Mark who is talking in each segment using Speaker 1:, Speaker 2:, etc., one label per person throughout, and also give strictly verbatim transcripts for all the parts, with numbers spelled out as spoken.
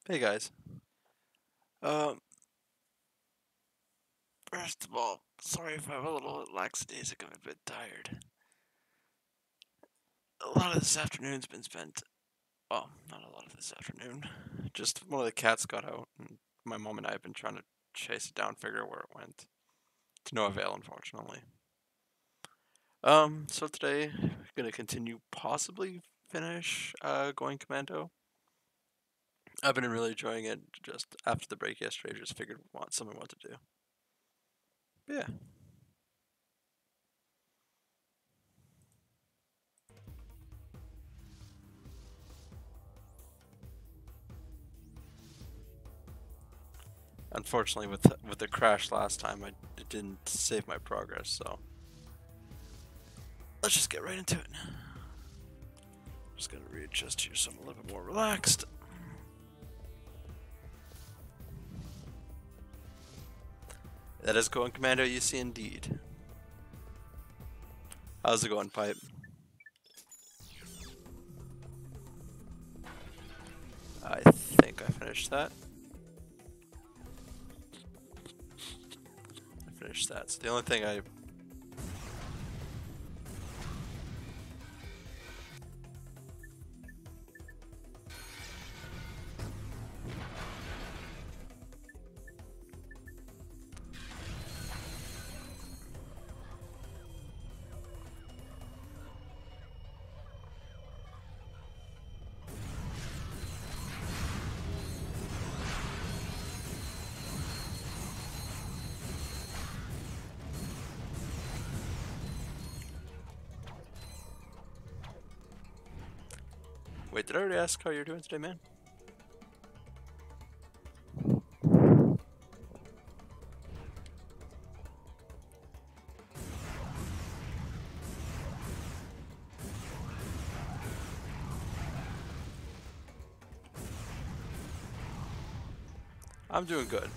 Speaker 1: Hey guys. Um, first of all, sorry if I'm a little lackadaisic. I'm a bit tired. A lot of this afternoon's been spent. Well, not a lot of this afternoon. Just one of the cats got out, and my mom and I have been trying to chase it down, figure out where it went. To no avail, unfortunately. Um, so today, gonna continue, possibly finish uh, Going Commando. I've been really enjoying it. Just after the break yesterday, just figured want something what to do. Yeah. Unfortunately, with the, with the crash last time, I it didn't save my progress. So let's just get right into it. Just gotta readjust here so I'm a little bit more relaxed. That is Going Commando, you see, indeed. How's it going, Pipe? I think I finished that. I finished that. So the only thing I wait. Did I already ask how you're doing today, man? I'm doing good.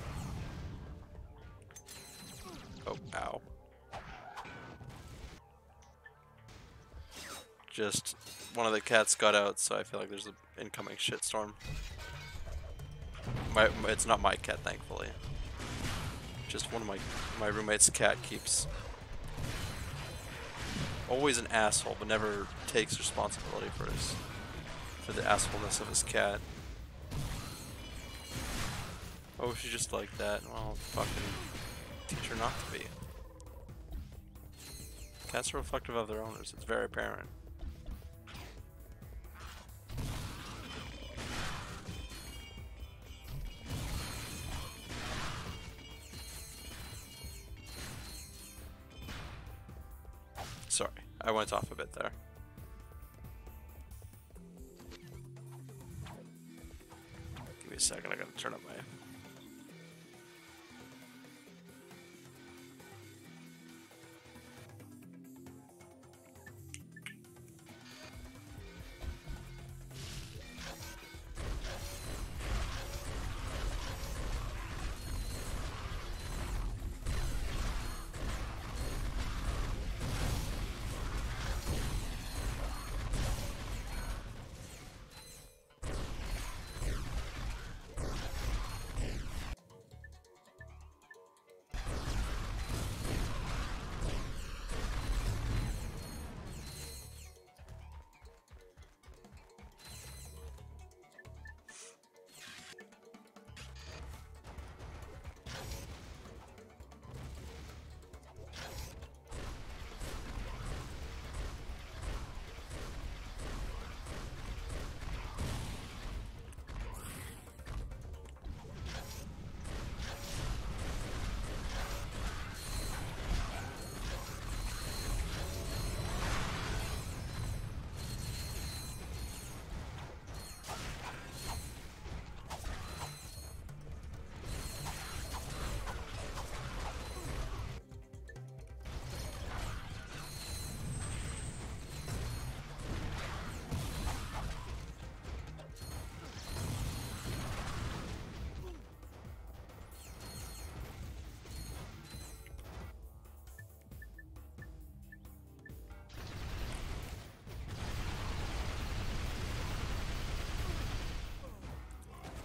Speaker 1: Oh, ow. Just one of the cats got out, so I feel like there's an incoming shitstorm. My, it's not my cat, thankfully. Just one of my my roommate's cat keeps always an asshole, but never takes responsibility for his for the assholeness of his cat. Oh, she's just like that. Well, fucking teach her not to be. Cats are reflective of their owners. It's very apparent. Sorry, I went off a bit there. Give me a second. I gotta turn up my.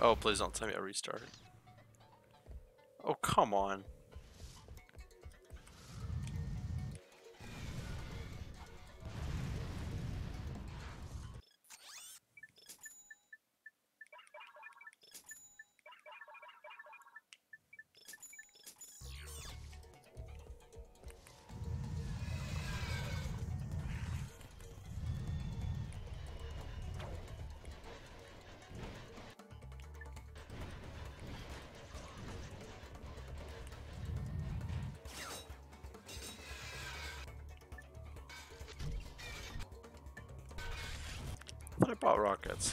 Speaker 1: Oh, please don't tell me I restarted. Oh, come on. I thought I bought rockets.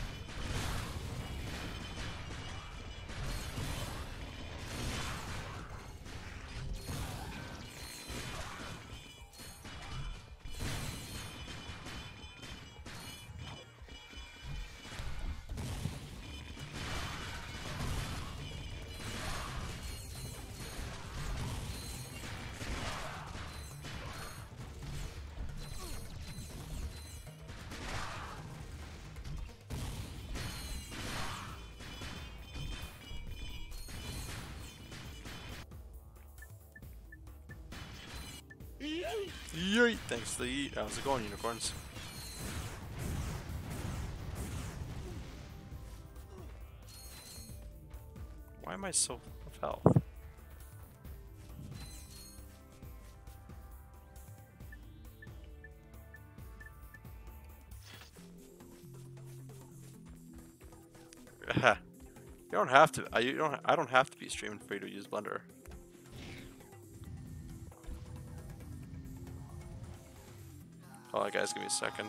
Speaker 1: Yeet! Thanks to the yeet. How's it going, unicorns? Why am I so of health? You don't have to. I you don't. I don't have to be streaming for you to use Blender. Hold on, guys. Give me a second.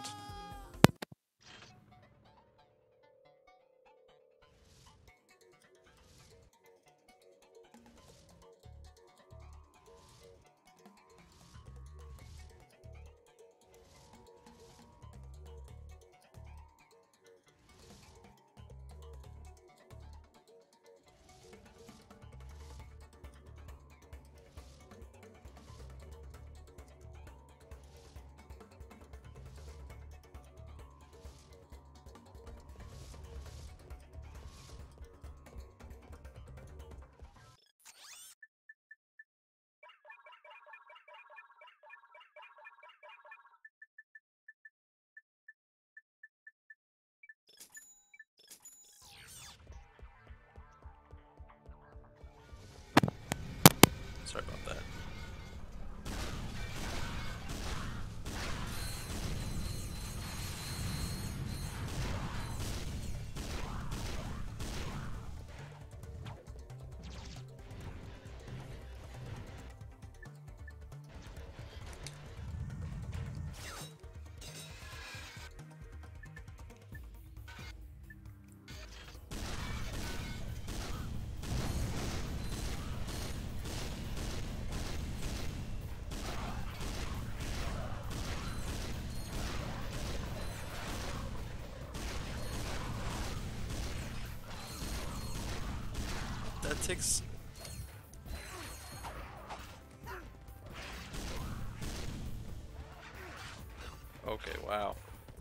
Speaker 1: Sorry about that. That takes. Okay, wow.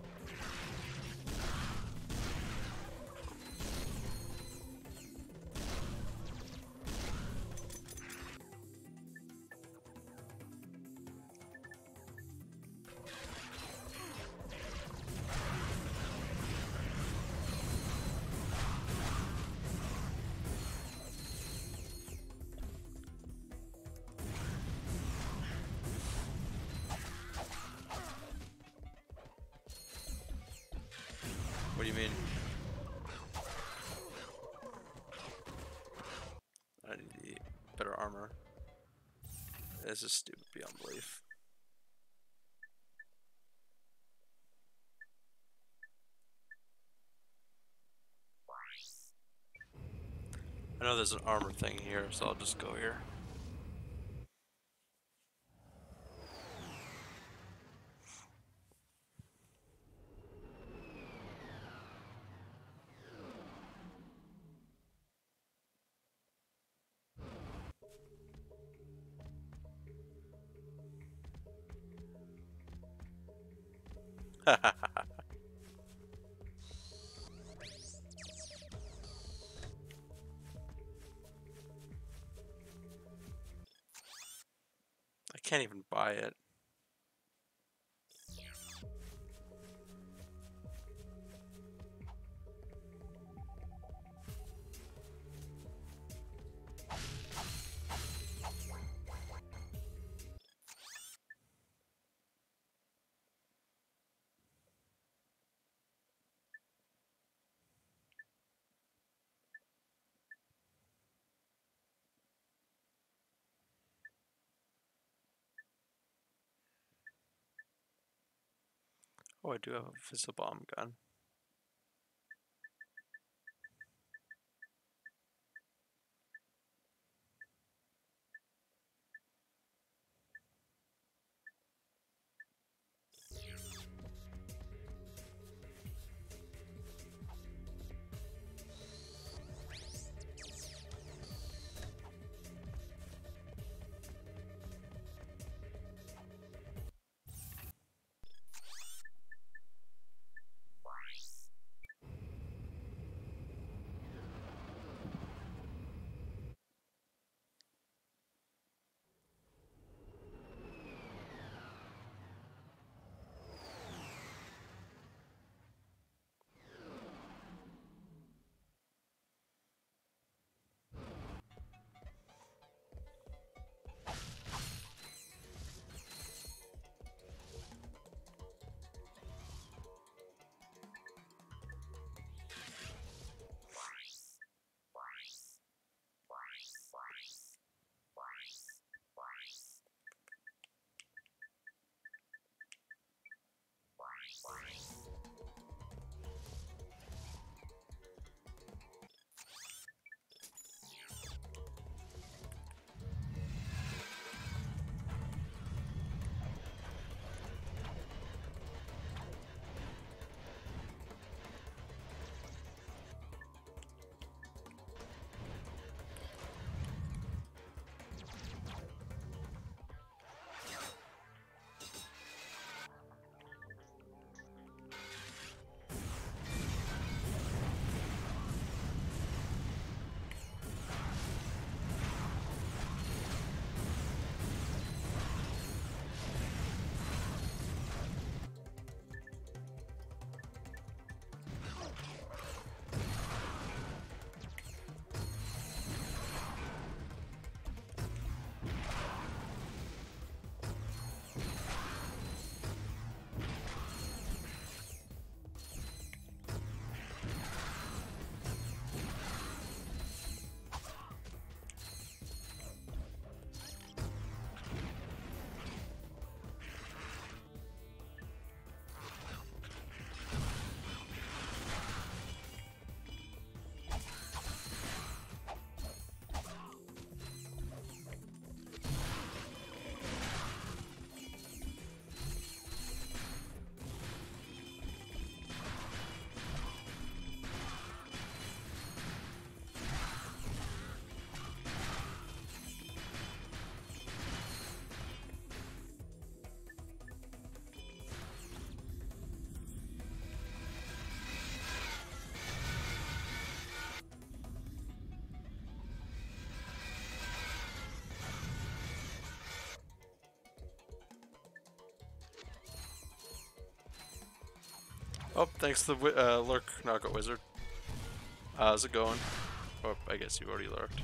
Speaker 1: What do you mean? I need better armor. This is stupid beyond belief. I know there's an armor thing here, so I'll just go here. can't even buy it. Oh, I do have a Fizzle Bomb gun. Oh, thanks to the wi- uh, lurk knockout wizard. Uh, how's it going? Oh, I guess you already lurked.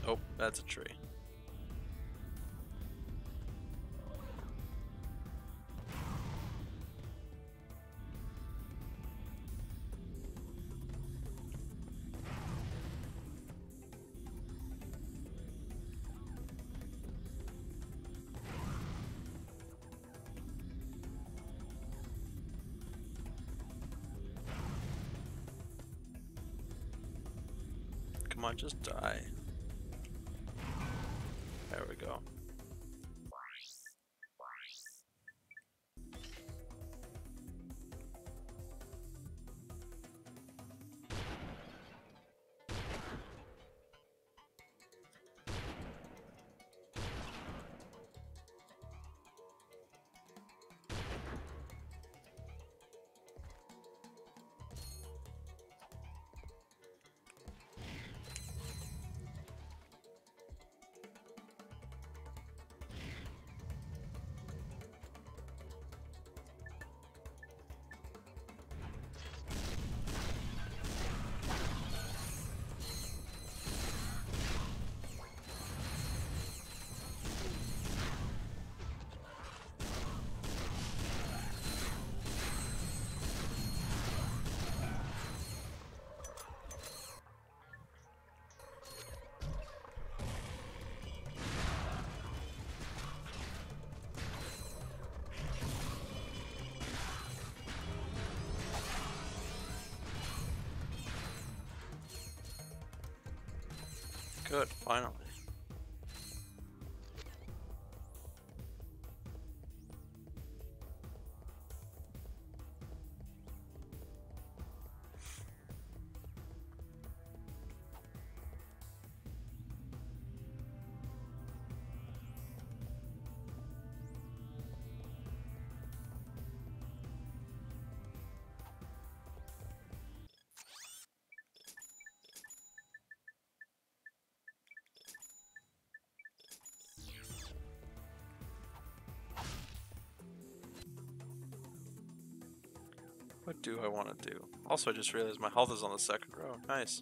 Speaker 1: Oh, that's a tree. Come on, just die. There we go. Good, finally. What do I want to do? Also, I just realized my health is on the second row. Nice.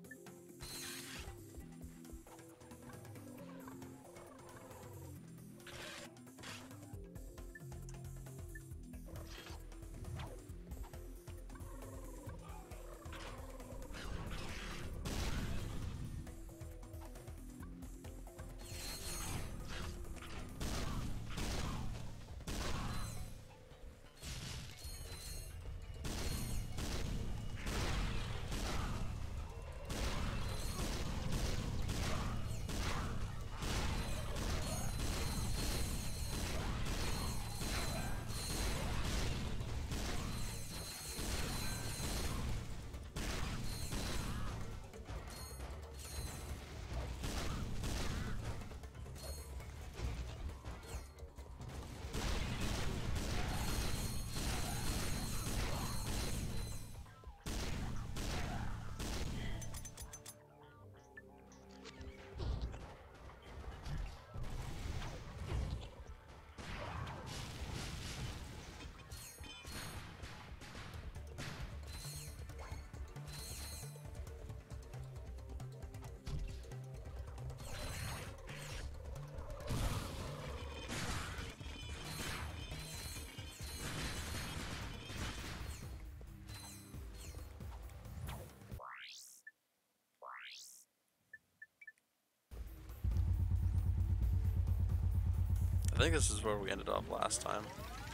Speaker 1: I think this is where we ended up last time.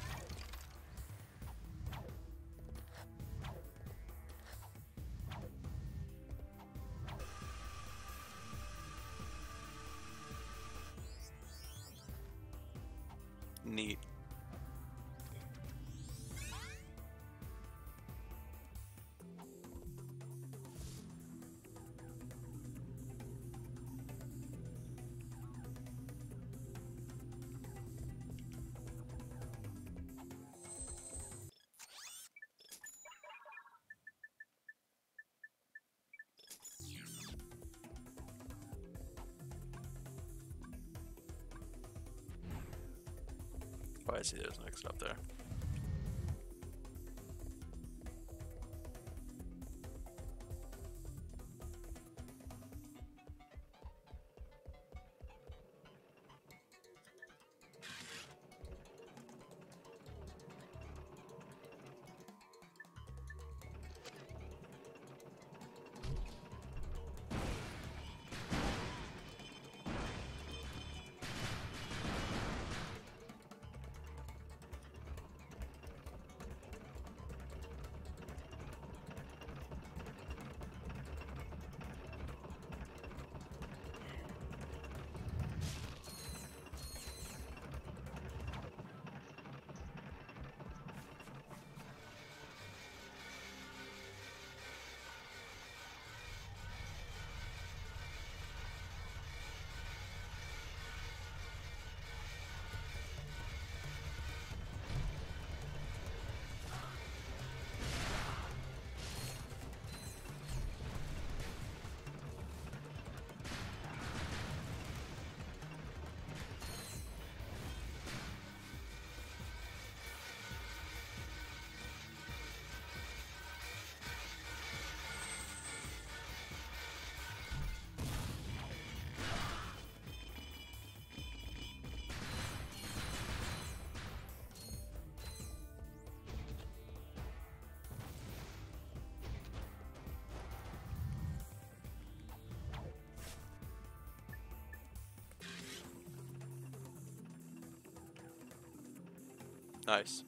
Speaker 1: Neat. Oh, I see there's an exit up there. Nice.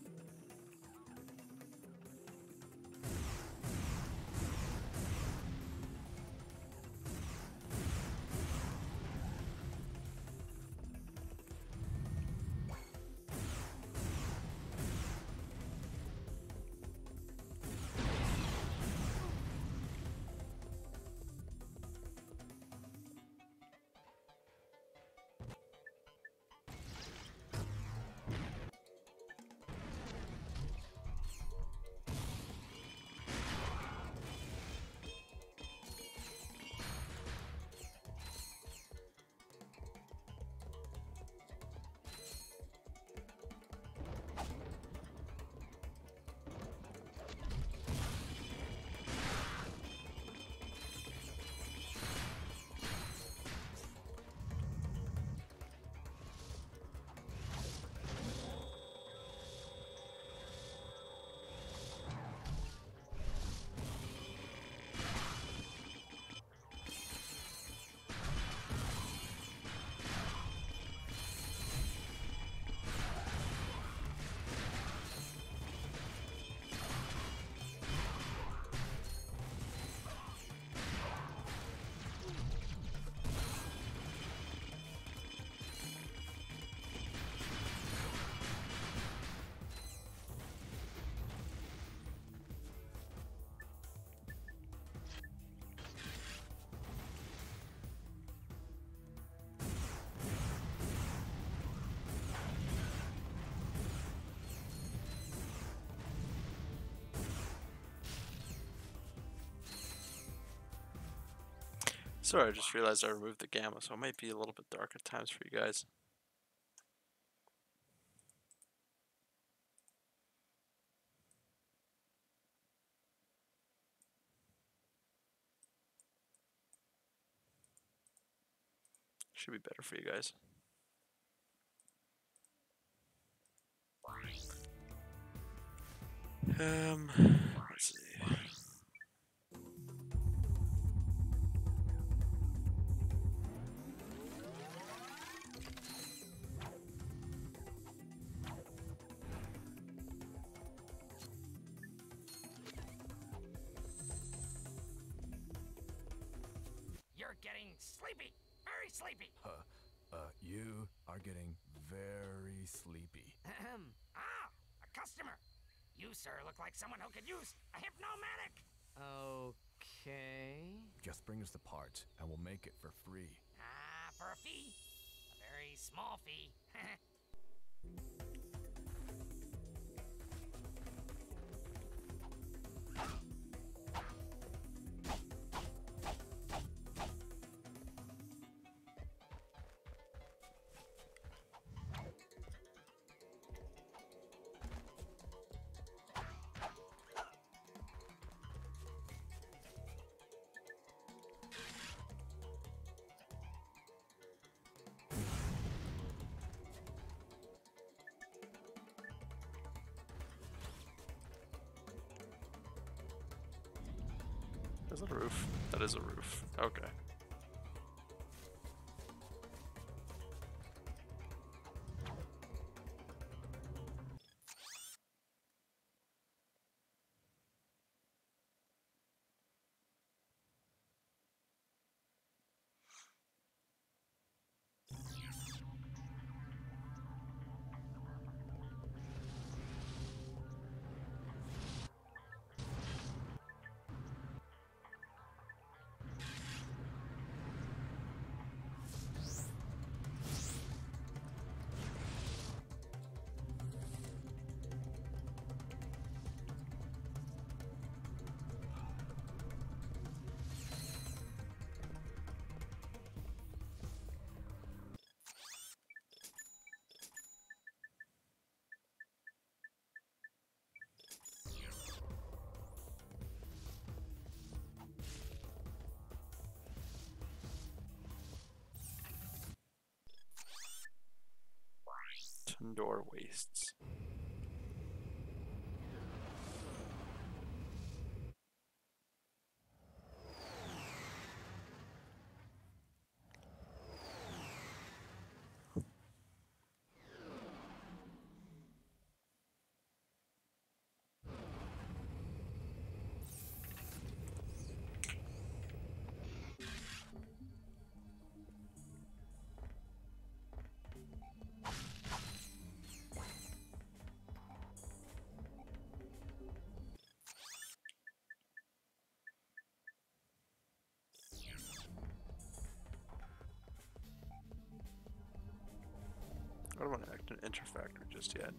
Speaker 1: Sorry, I just realized I removed the gamma, so it might be a little bit dark at times for you guys. Should be better for you guys. Um, let's see.
Speaker 2: You're getting sleepy, very sleepy.
Speaker 3: Uh, uh, you are getting very sleepy.
Speaker 2: Ahem. Ah, a customer. You, sir, look like someone who could use a hypnomatic.
Speaker 4: Okay.
Speaker 3: Just bring us the parts, and we'll make it for free.
Speaker 2: Ah, for a fee. A very small fee.
Speaker 1: Is that a roof? That is a roof. Okay. Tundor Wastes. an interfactor just yet.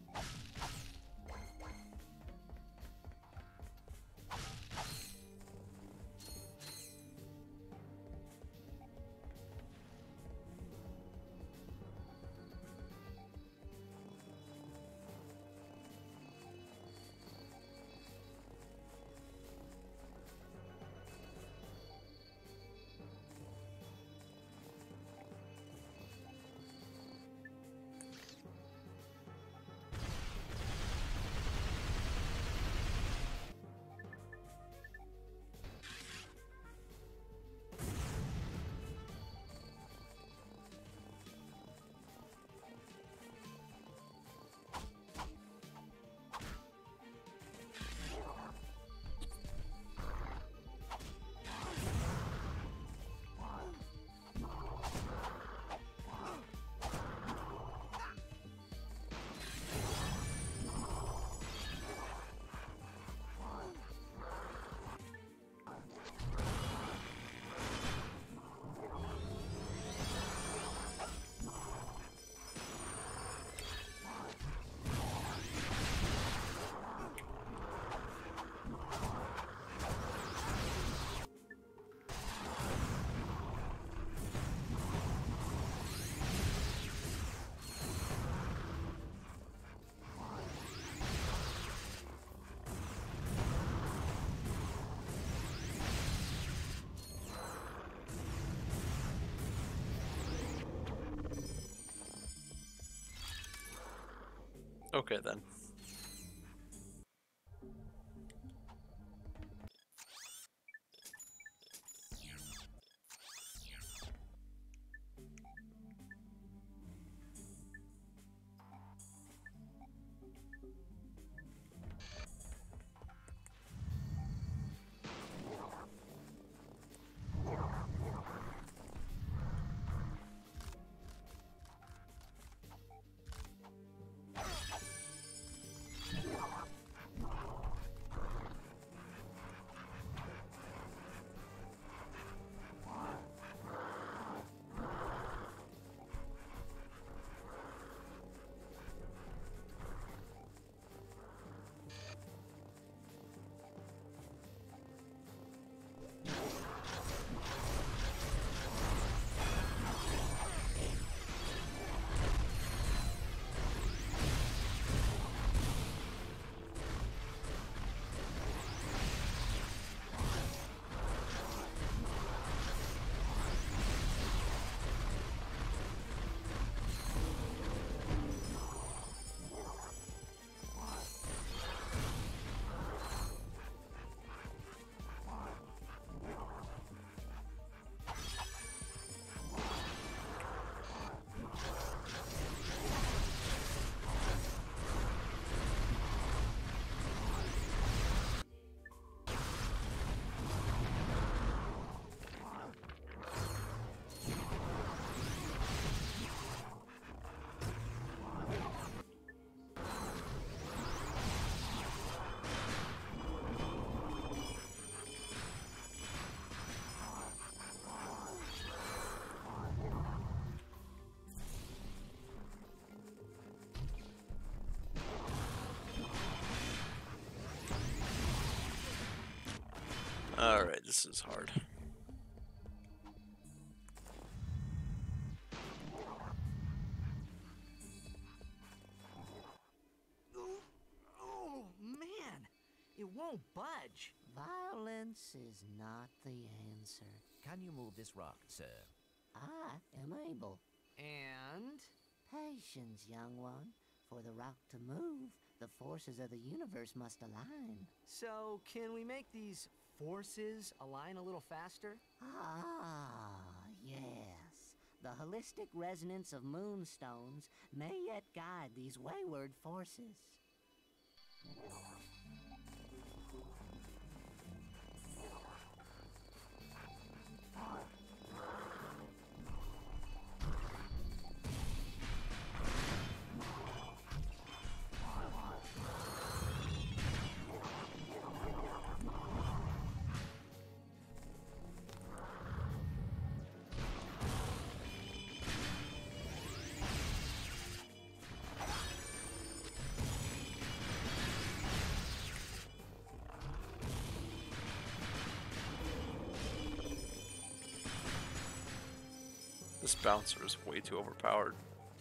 Speaker 1: Okay then. Alright, this is hard.
Speaker 4: Oh, man! It won't budge.
Speaker 5: Violence is not the answer.
Speaker 6: Can you move this rock, sir?
Speaker 5: I am able.
Speaker 4: And?
Speaker 5: Patience, young one. For the rock to move, the forces of the universe must align.
Speaker 4: So, can we make these forces align a little faster?
Speaker 5: Ah, yes. The holistic resonance of moonstones may yet guide these wayward forces.
Speaker 1: This bouncer is way too overpowered.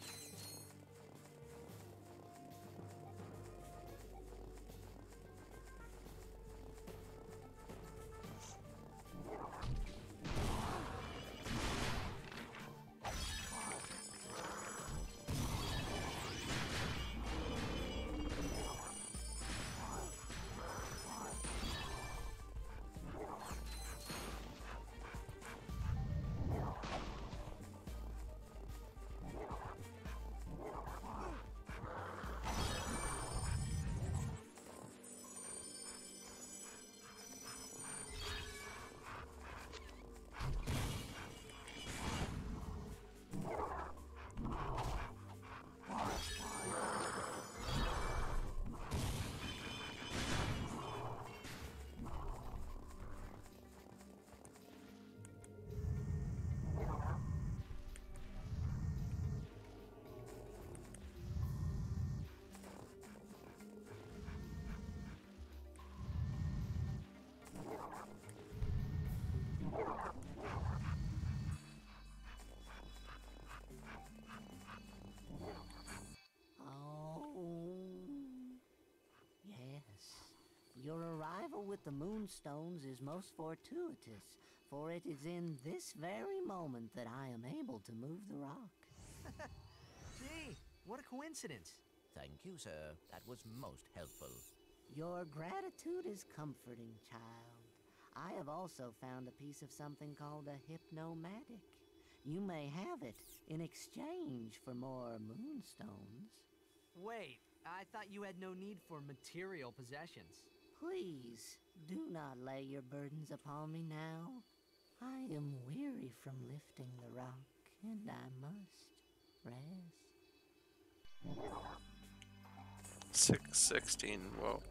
Speaker 5: Your arrival with the Moonstones is most fortuitous, for it is in this very moment that I am able to move the rock.
Speaker 4: Gee, what a coincidence.
Speaker 6: Thank you, sir. That was most helpful.
Speaker 5: Your gratitude is comforting, child. I have also found a piece of something called a hypnomatic. You may have it in exchange for more Moonstones.
Speaker 4: Wait, I thought you had no need for material possessions.
Speaker 5: Please, do not lay your burdens upon me now. I am weary from lifting the rock, and I must rest.
Speaker 1: six sixteen, whoa.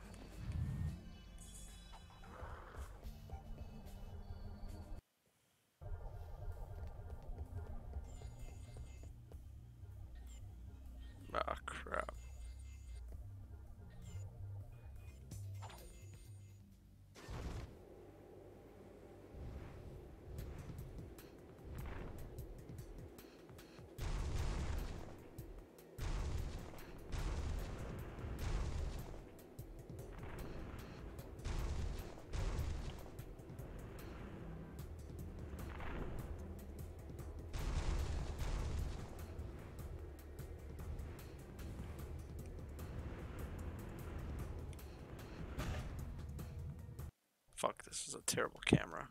Speaker 1: Ah, crap. Fuck, this is a terrible camera.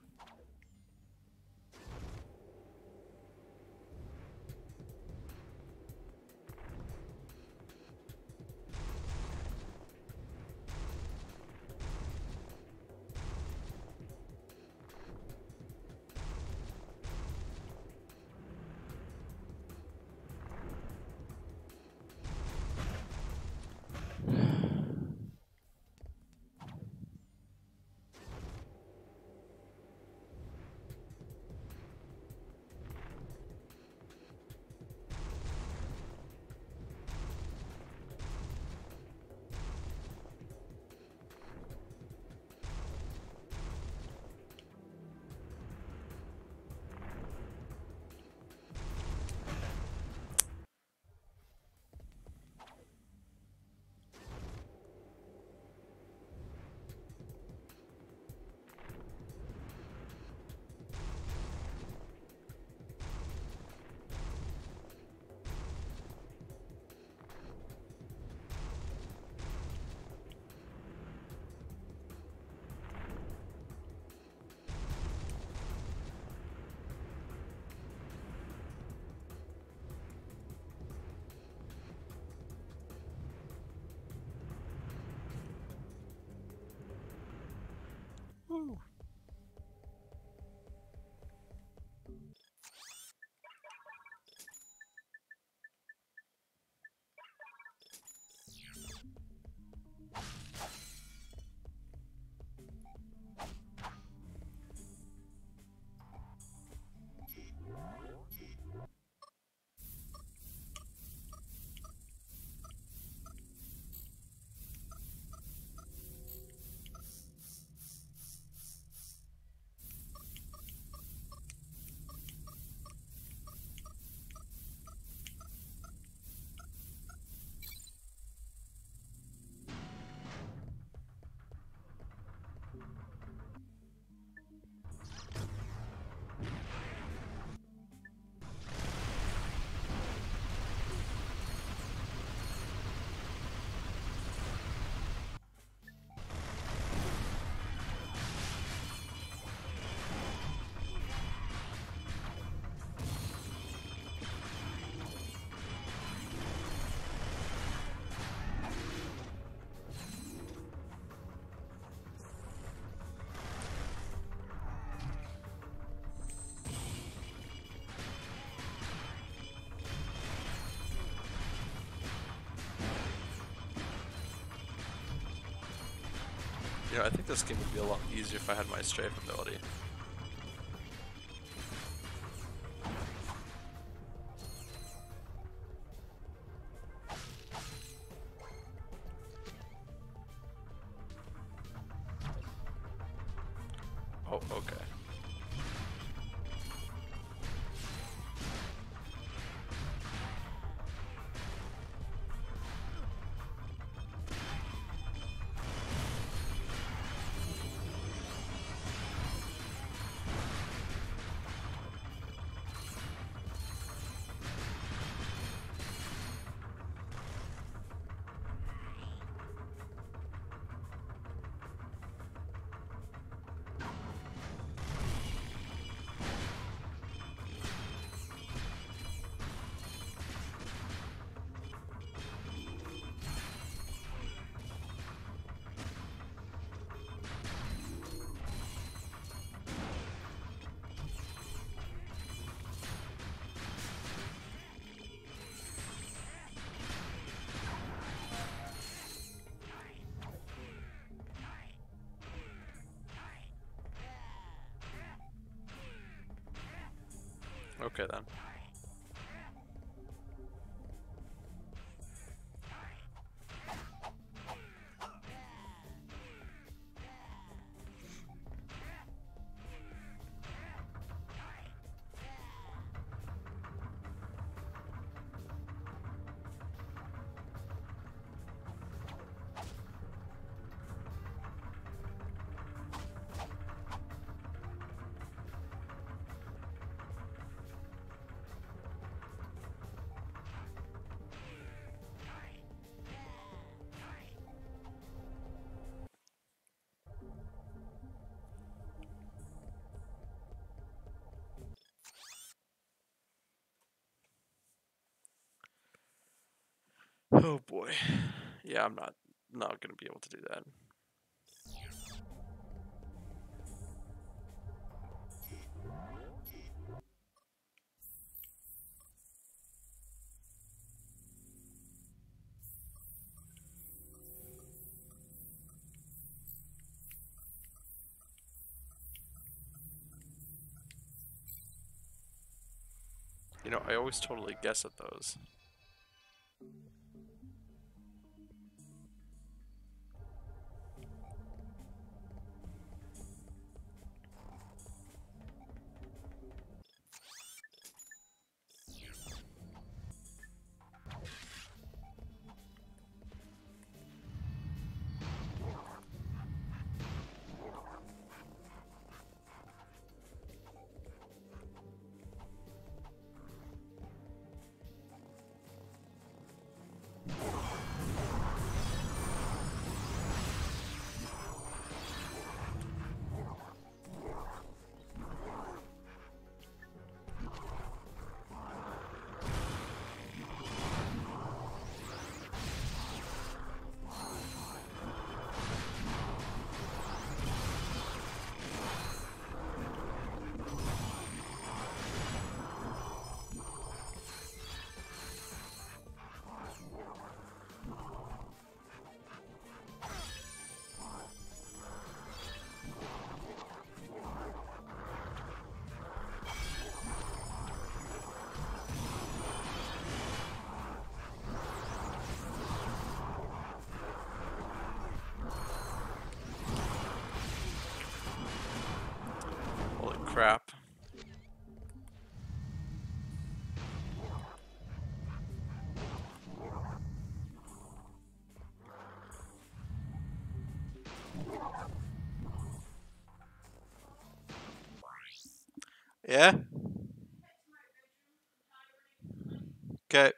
Speaker 1: Woo. You know, I think this game would be a lot easier if I had my strafe ability. Oh, okay. Okay then. Oh boy. Yeah, I'm not not gonna be able to do that. You know, I always totally guess at those. Holy crap. Yeah? Okay.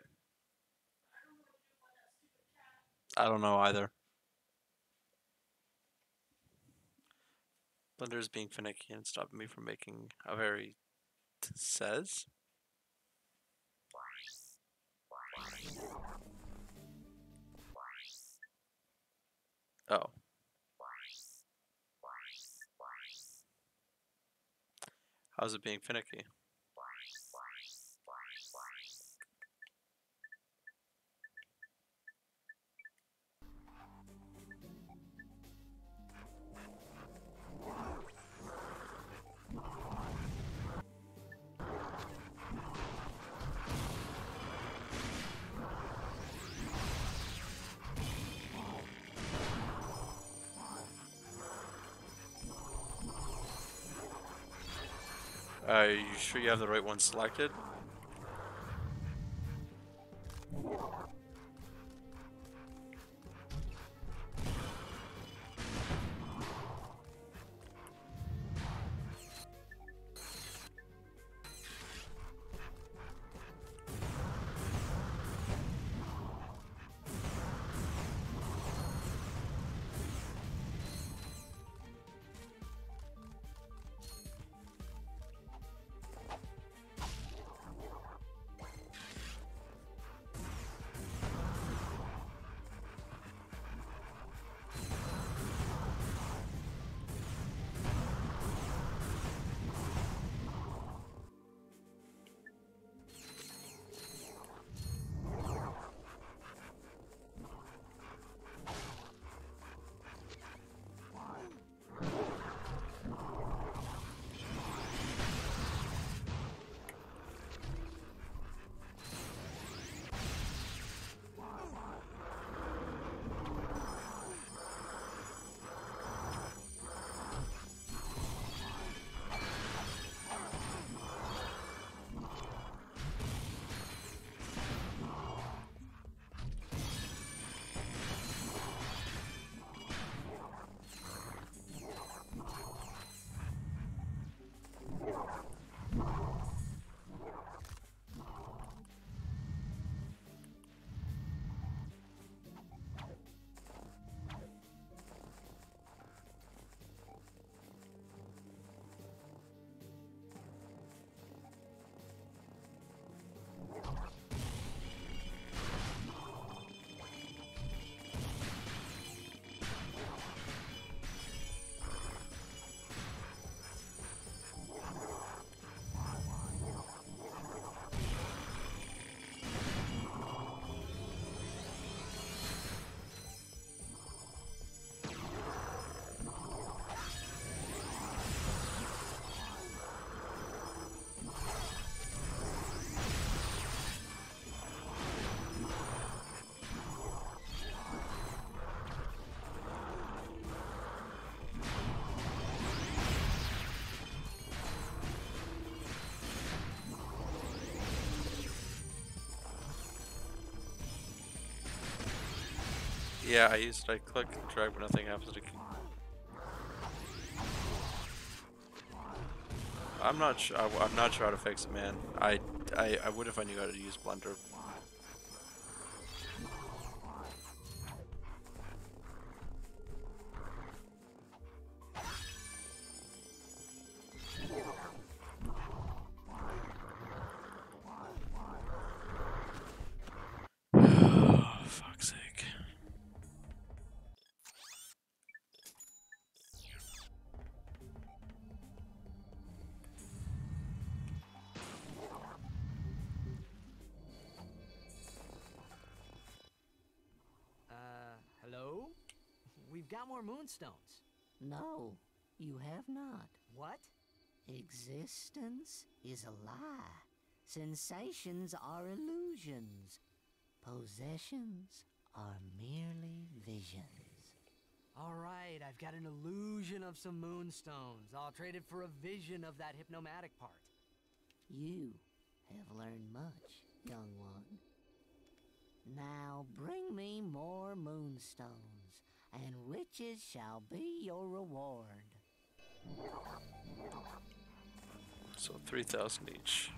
Speaker 1: I don't know either. Blender is being finicky and stopping me from making a very t- says. Oh. How's it being finicky? Are you sure you have the right one selected? Yeah, I used I click and drag, but nothing happens. To I'm not sure. I'm not sure how to fix it, man. I, I I would if I knew how to use Blender. Oh, fuck's sake.
Speaker 4: Uh, hello? We've got more moonstones.
Speaker 5: No, you have not.
Speaker 4: What?
Speaker 5: Existence is a lie. Sensations are illusions. Possessions are merely visions.
Speaker 4: All right, I've got an illusion of some moonstones. I'll trade it for a vision of that hypnomatic part.
Speaker 5: You have learned much, young one. Now bring me more moonstones, and riches shall be your reward.
Speaker 1: So three thousand each.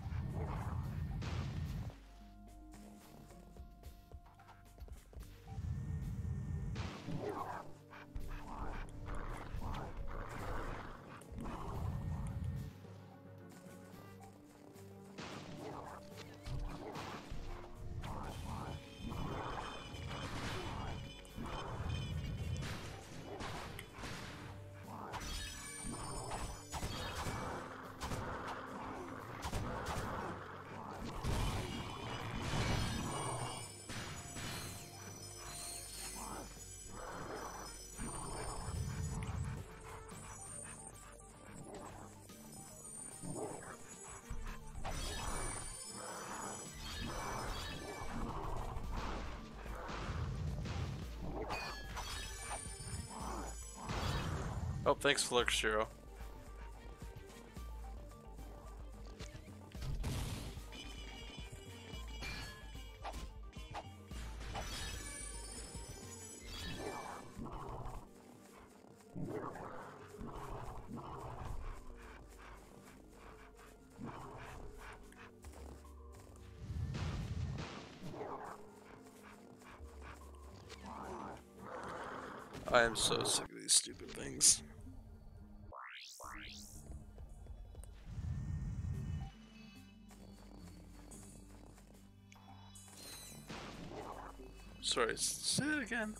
Speaker 1: Oh, thanks, Flux Shiro. I am so sick of these stupid things. Sorry, say it again.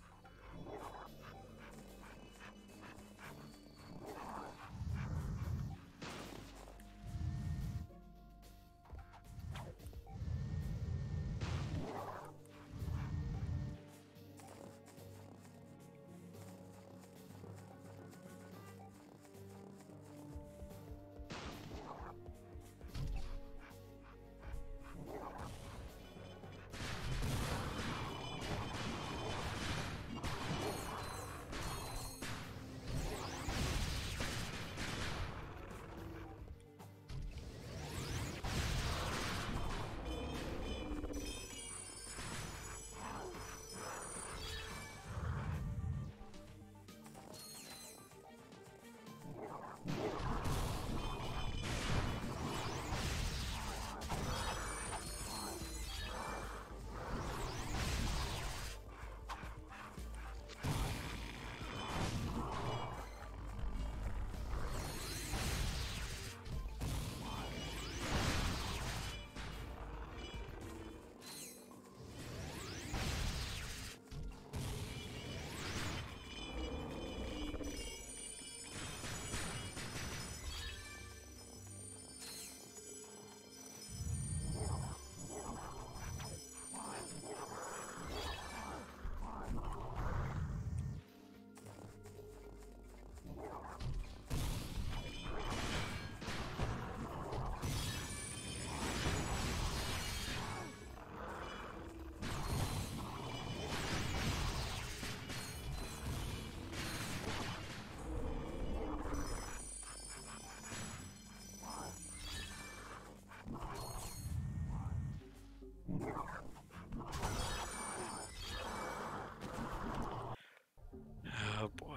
Speaker 1: Oh boy.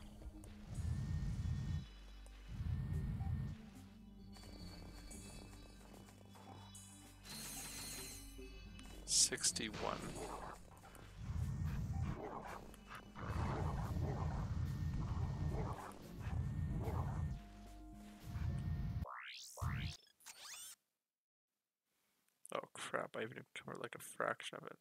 Speaker 1: Sixty-one. Oh crap, I even covered like a fraction of it.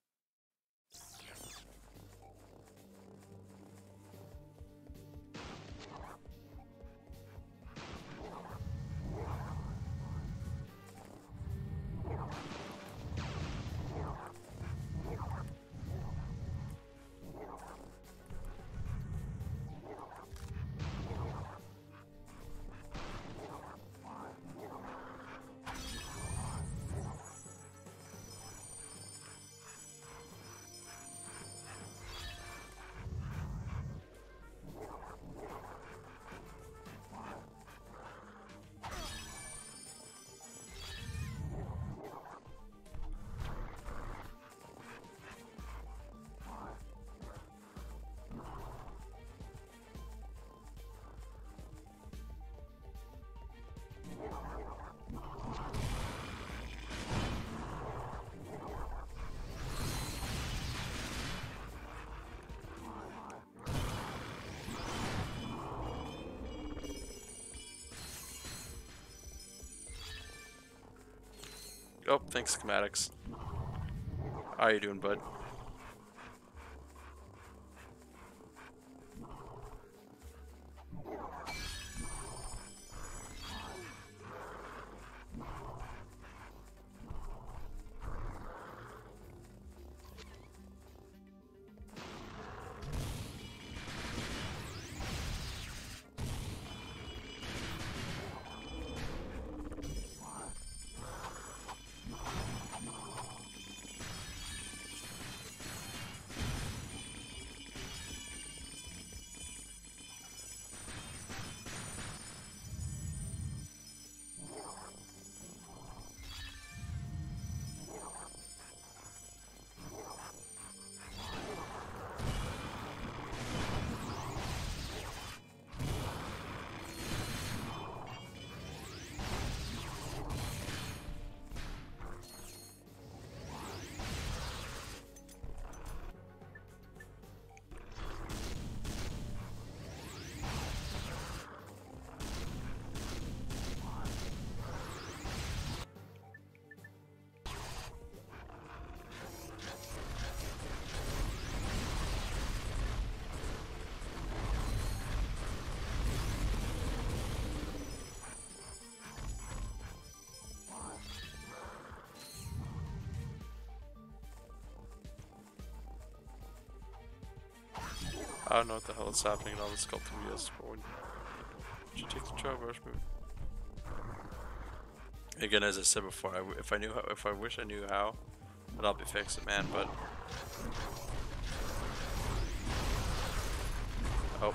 Speaker 1: Oh, thanks, schematics. How you doing, bud? I don't know what the hell is happening in all the sculpting wheels. But when you take the draw brush move. Again, as I said before, I w if I knew how, if I wish I knew how, but I'll be fixing, man. But oh.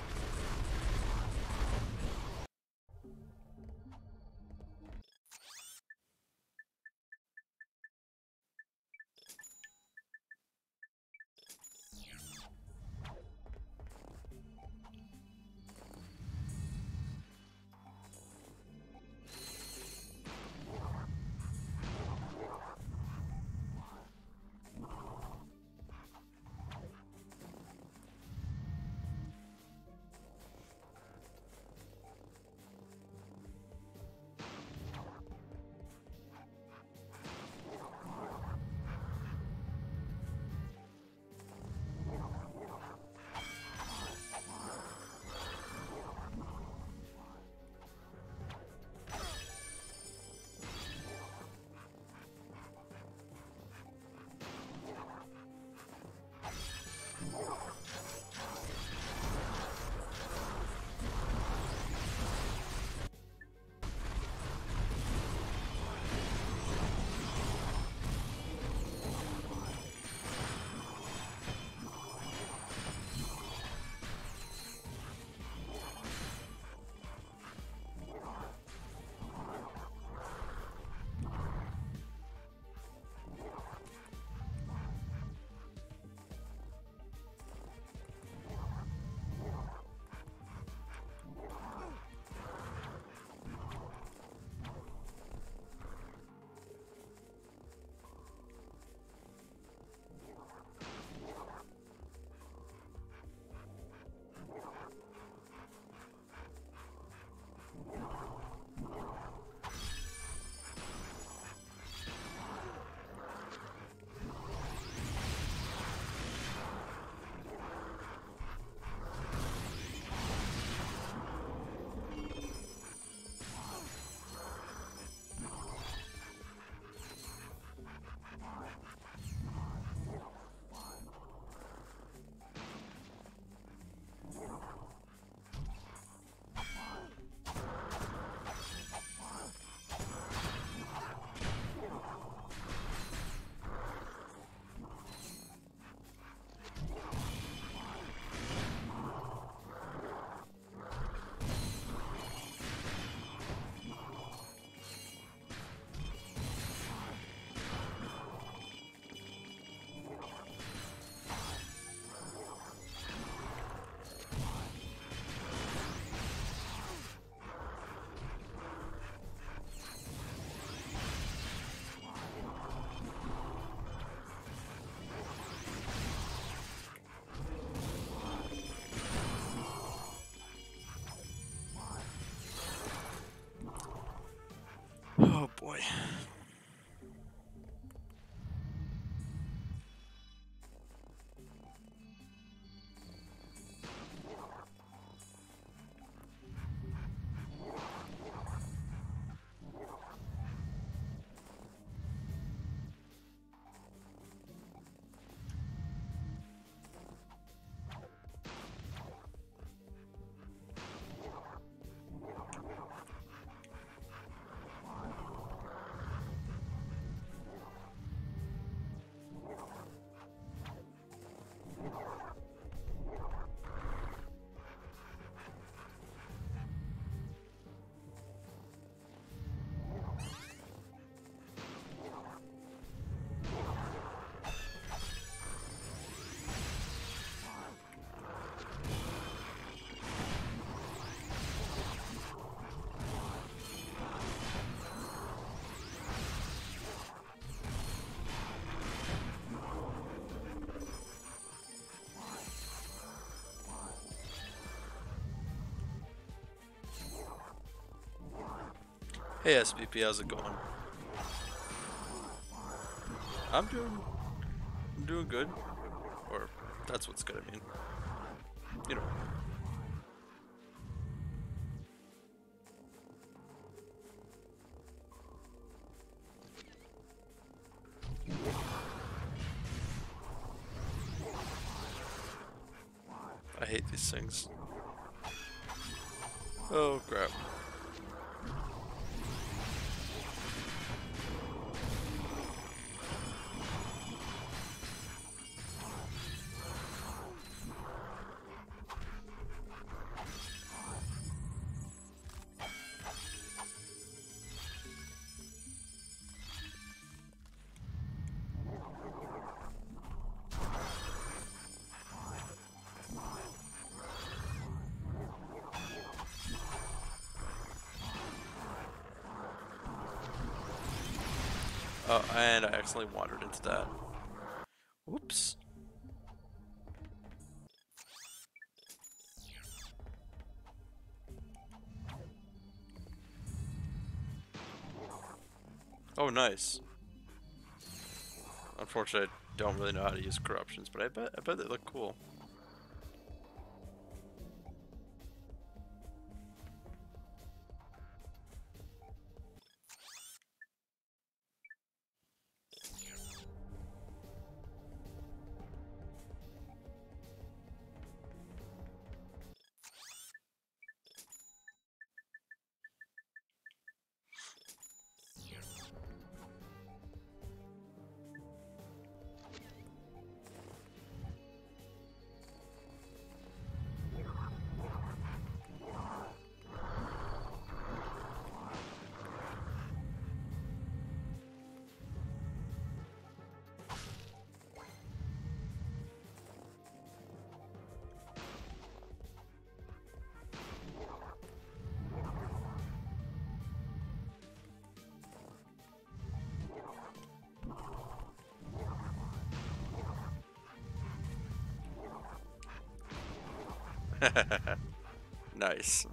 Speaker 1: Oh boy. Hey S V P, how's it going? I'm doing, I'm doing good, or that's what's good. I mean, you know. I hate these things. Oh crap. Oh, and I accidentally wandered into that. Whoops. Oh, nice. Unfortunately, I don't really know how to use corruptions, but I bet I bet they look cool. Nice.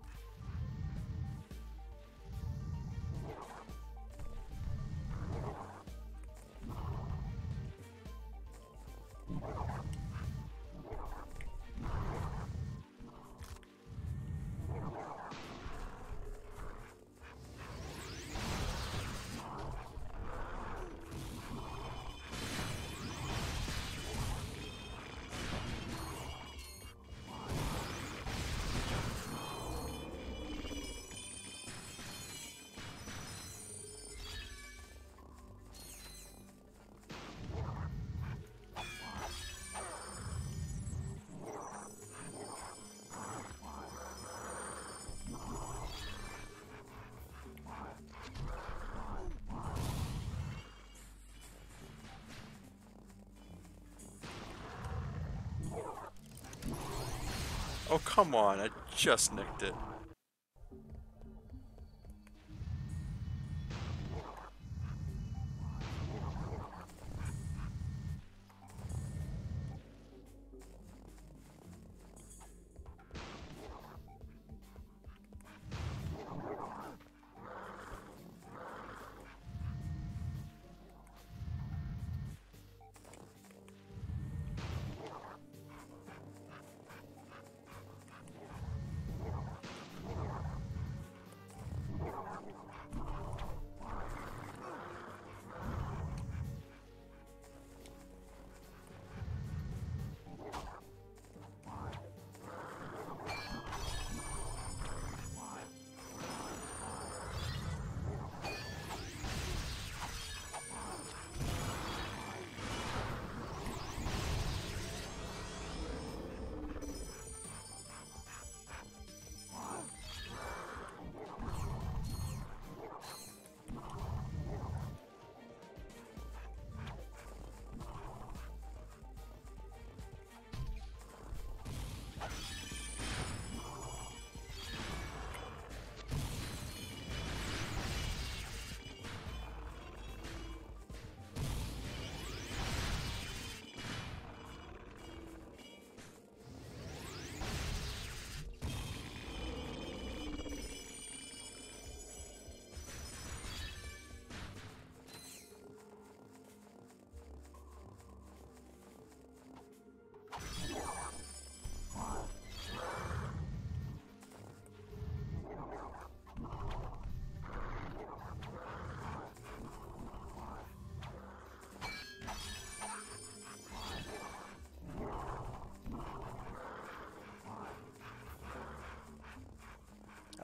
Speaker 1: Oh, come on, I just nicked it.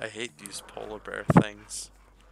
Speaker 1: I hate these polar bear things.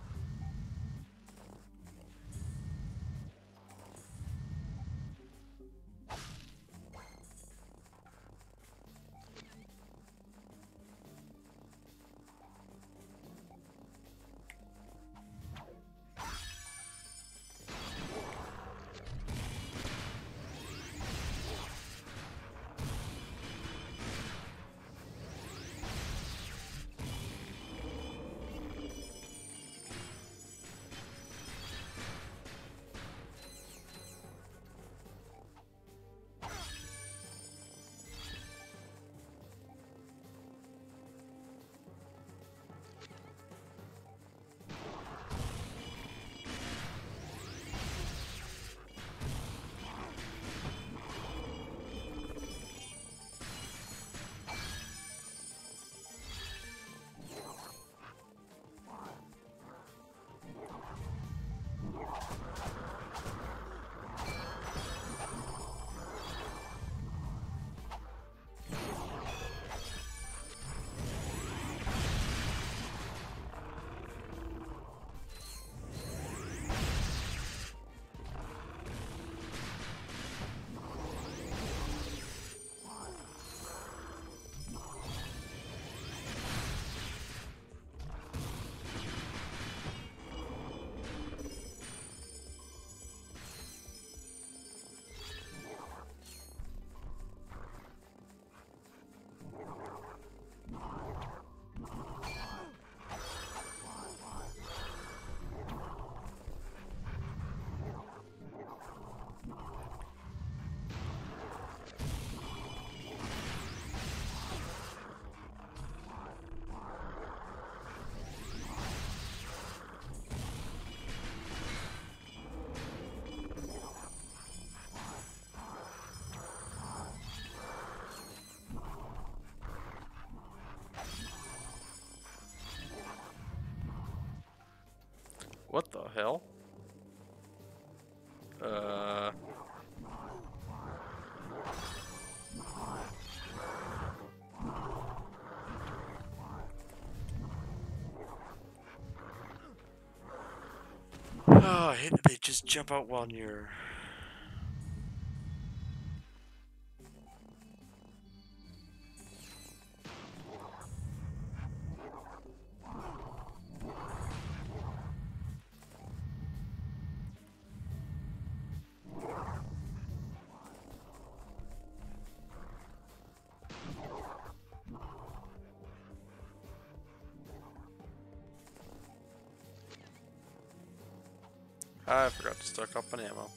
Speaker 1: What the hell? Uh... Oh, I hate that they just jump out while you're... I forgot to stock up on ammo.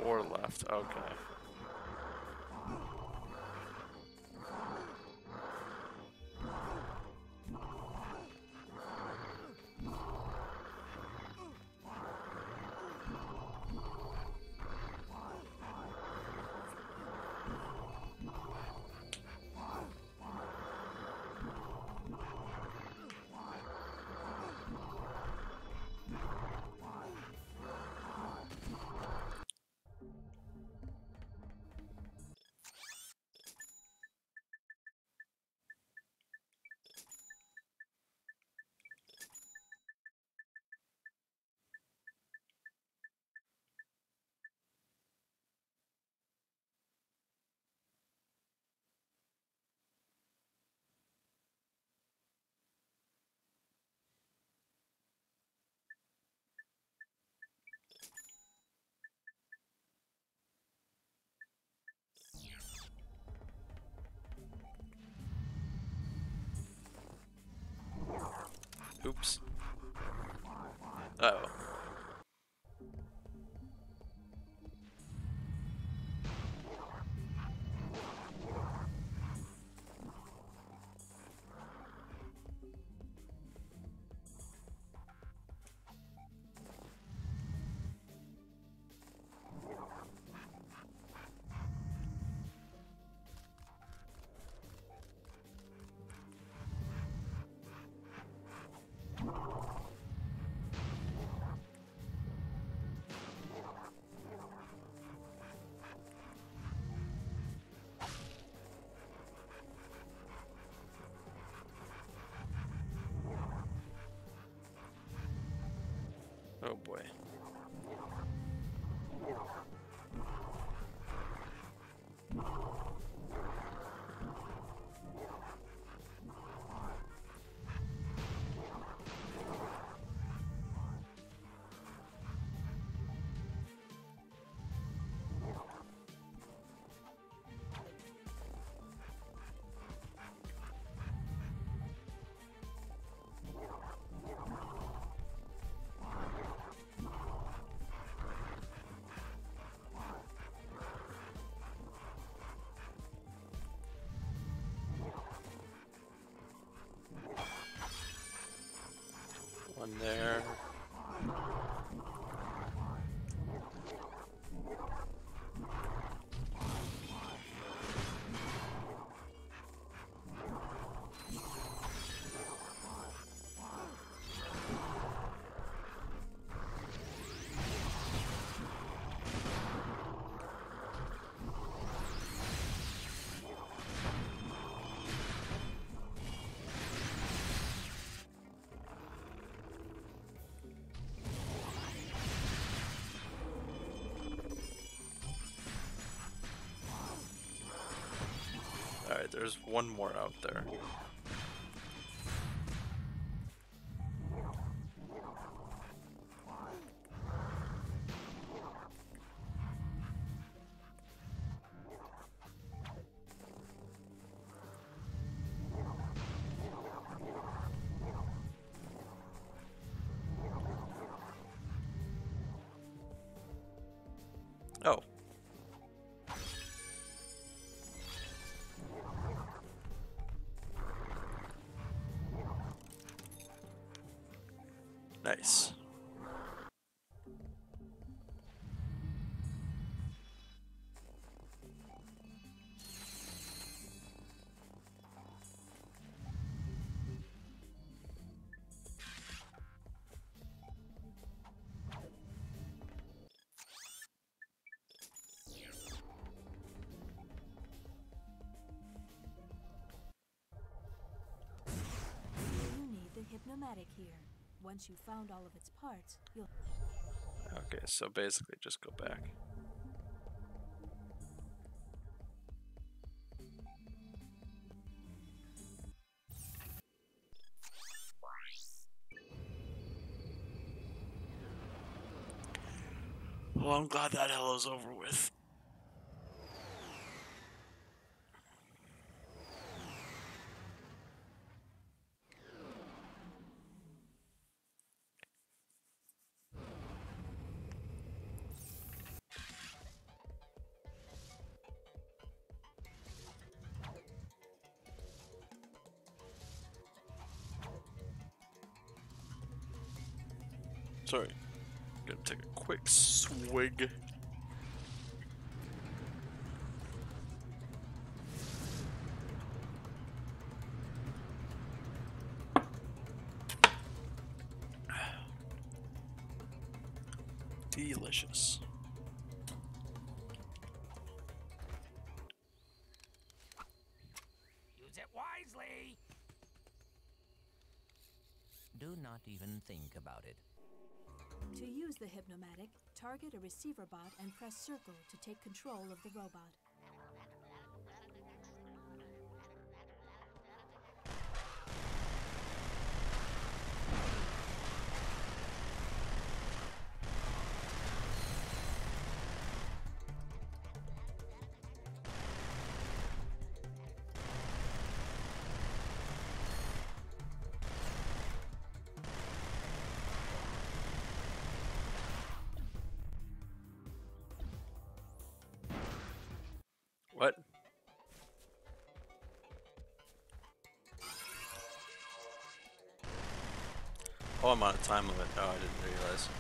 Speaker 1: or left. Okay. Oops. Uh oh. Oh boy. One there. Alright, there's one more out there. Oh. Nice.
Speaker 7: You need the Hypnomatic here. Once you've found all of its parts, you'll...
Speaker 1: Okay, so basically just go back. Well, I'm glad that hello's over with. Sorry. Gonna take a quick swig. Delicious.
Speaker 2: Use it wisely.
Speaker 6: Do not even think about it.
Speaker 7: To use the Hypnomatic, target a receiver bot and press circle to take control of the robot.
Speaker 1: What? Oh, I'm on a time limit. Oh, I didn't realize.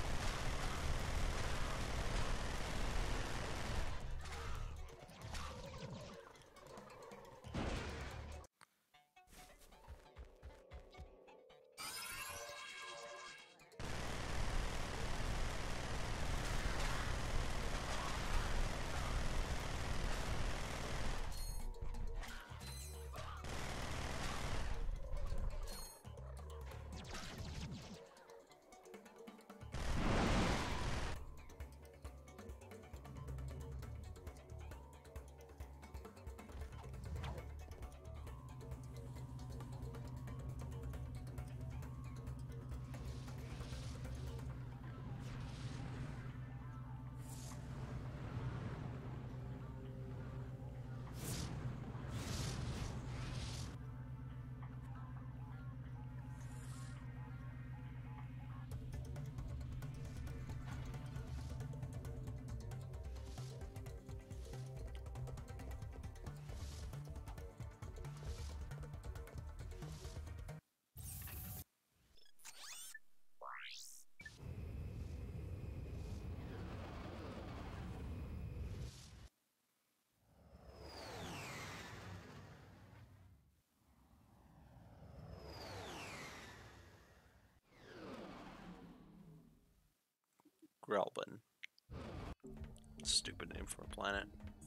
Speaker 1: Grelban. Stupid name for a planet.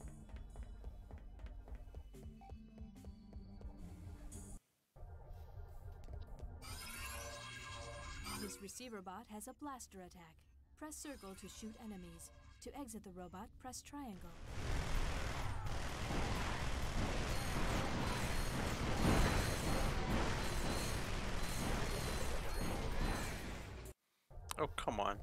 Speaker 7: This receiver bot has a blaster attack. Press circle to shoot enemies. To exit the robot, press triangle.
Speaker 1: Oh, come on.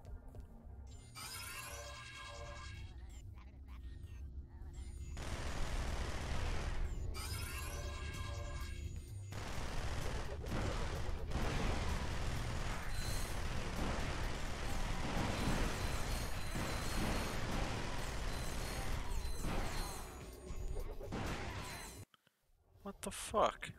Speaker 1: What the fuck?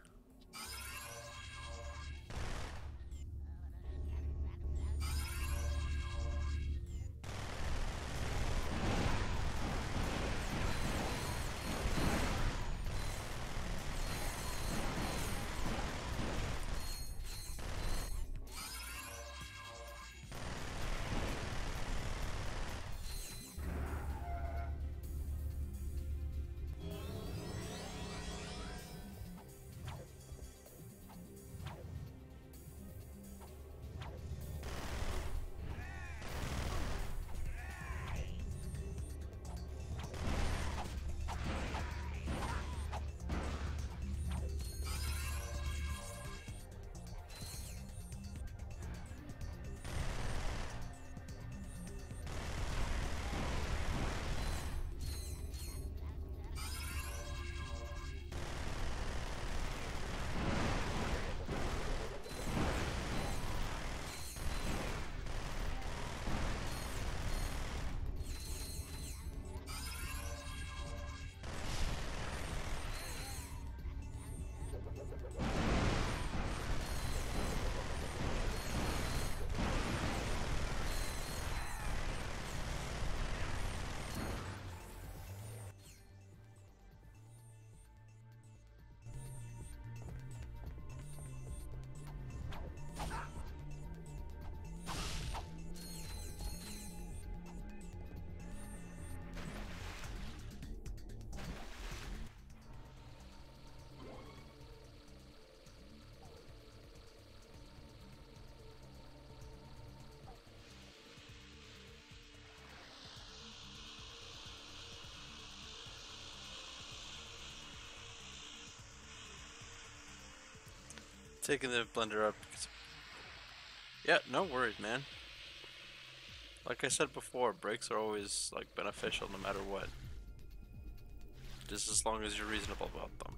Speaker 1: Taking the blender up. Because... Yeah, no worries, man. Like I said before, breaks are always like beneficial no matter what. Just as long as you're reasonable about them.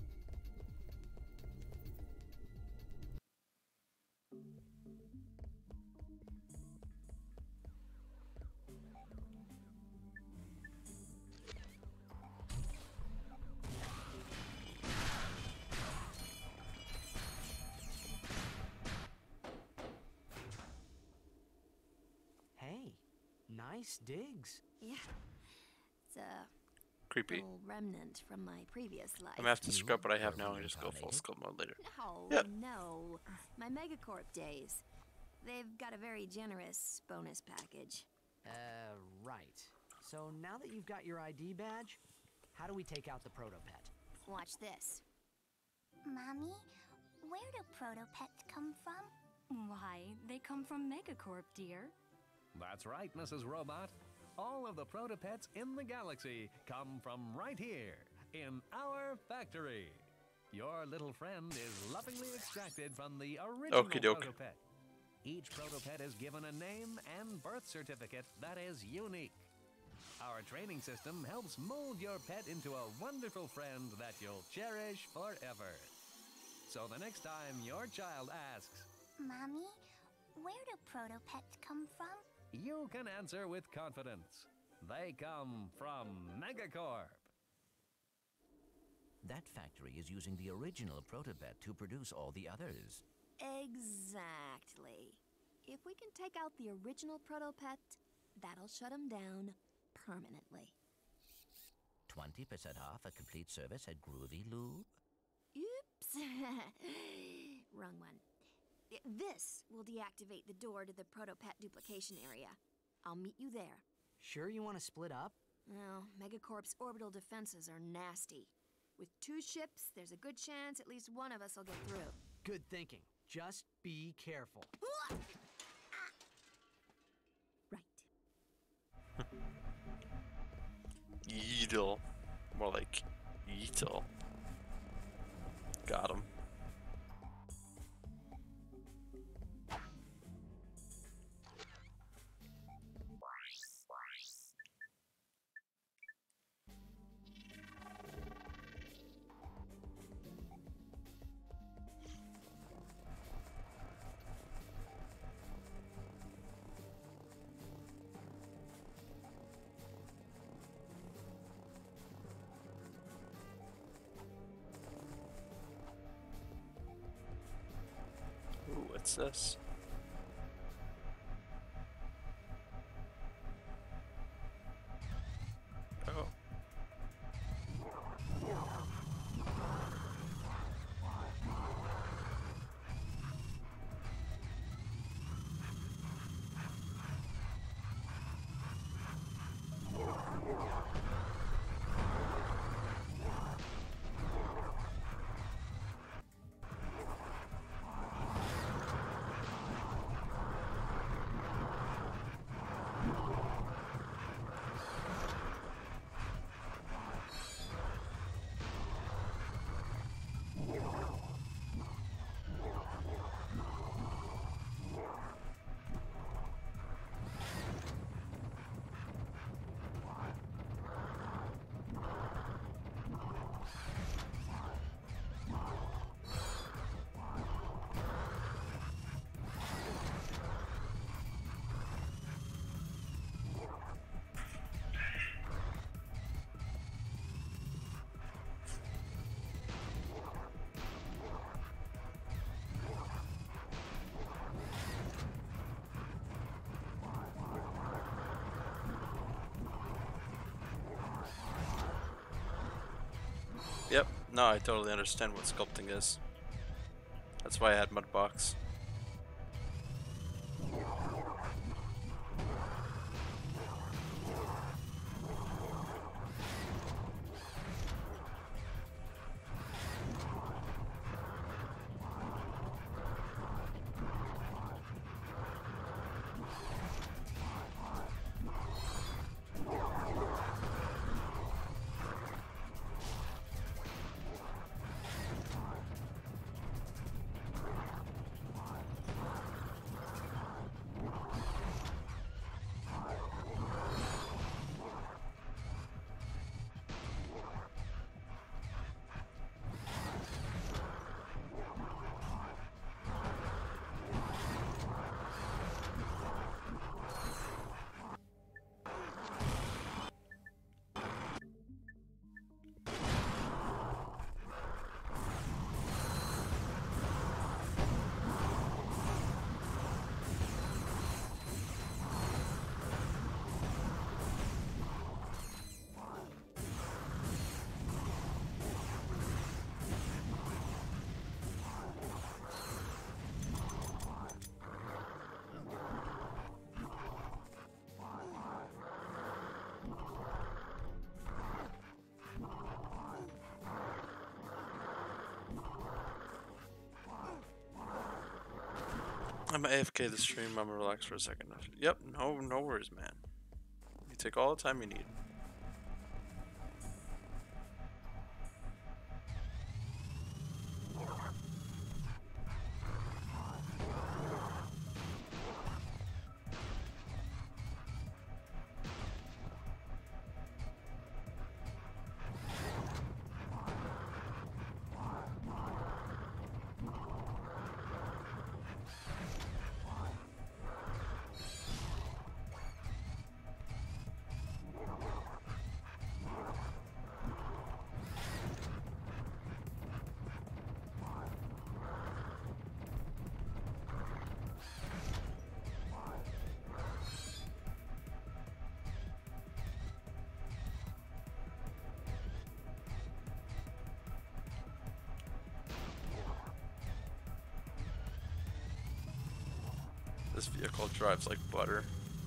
Speaker 4: Hey, nice digs.
Speaker 8: Yeah. It's a
Speaker 1: Creepy.
Speaker 8: little remnant from my previous life.
Speaker 1: I'm gonna have to
Speaker 6: You
Speaker 1: scrap what I have
Speaker 6: are
Speaker 1: now and just go full
Speaker 6: reincarnated?
Speaker 1: skill mode later.
Speaker 8: No,
Speaker 1: Yep.
Speaker 8: no. My Megacorp days. They've got a very generous bonus package.
Speaker 4: Uh, right. So now that you've got your I D badge, how do we take out the Protopet?
Speaker 8: Watch this.
Speaker 9: Mommy, where do protopets come from?
Speaker 7: Why, they come from Megacorp, dear.
Speaker 10: That's right, Missus Robot. All of the protopets in the galaxy come from right here, in our factory. Your little friend is lovingly extracted from the original
Speaker 1: Okie doke.
Speaker 10: protopet. Each protopet is given a name and birth certificate that is unique. Our training system helps mold your pet into a wonderful friend that you'll cherish forever. So the next time your child asks,
Speaker 9: Mommy, where do protopets come from?
Speaker 10: you can answer with confidence. They come from Megacorp.
Speaker 6: That factory is using the original Protopet to produce all the others.
Speaker 8: Exactly. If we can take out the original Protopet, that'll shut him down permanently.
Speaker 6: twenty percent off a complete service at Groovy Lube.
Speaker 8: Oops. Wrong one. I- This will deactivate the door to the Protopet duplication area. I'll meet you there.
Speaker 4: Sure you want to split up?
Speaker 8: Well, Megacorp's orbital defenses are nasty. With two ships, there's a good chance at least one of us will get through.
Speaker 4: Good thinking. Just be careful.
Speaker 8: Right.
Speaker 1: Yeetle. More like Yeetle. Got him. Ooh, what's this? Oh. Yep, no, I totally understand what sculpting is. That's why I had Mudbox. I'm A F K the stream. I'm gonna relax for a second. Yep, no, no worries, man. You take all the time you need. This vehicle drives like butter.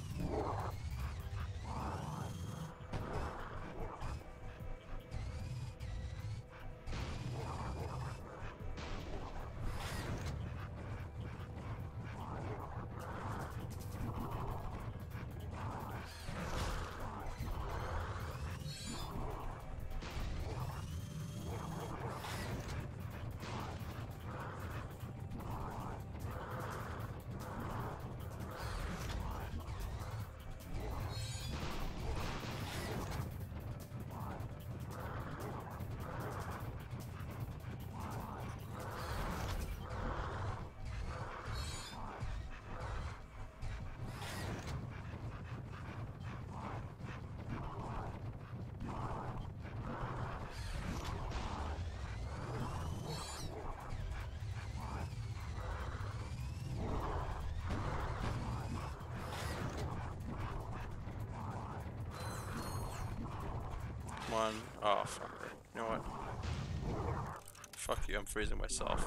Speaker 1: Come on. Oh, fuck. You know what? Fuck you, I'm freezing myself.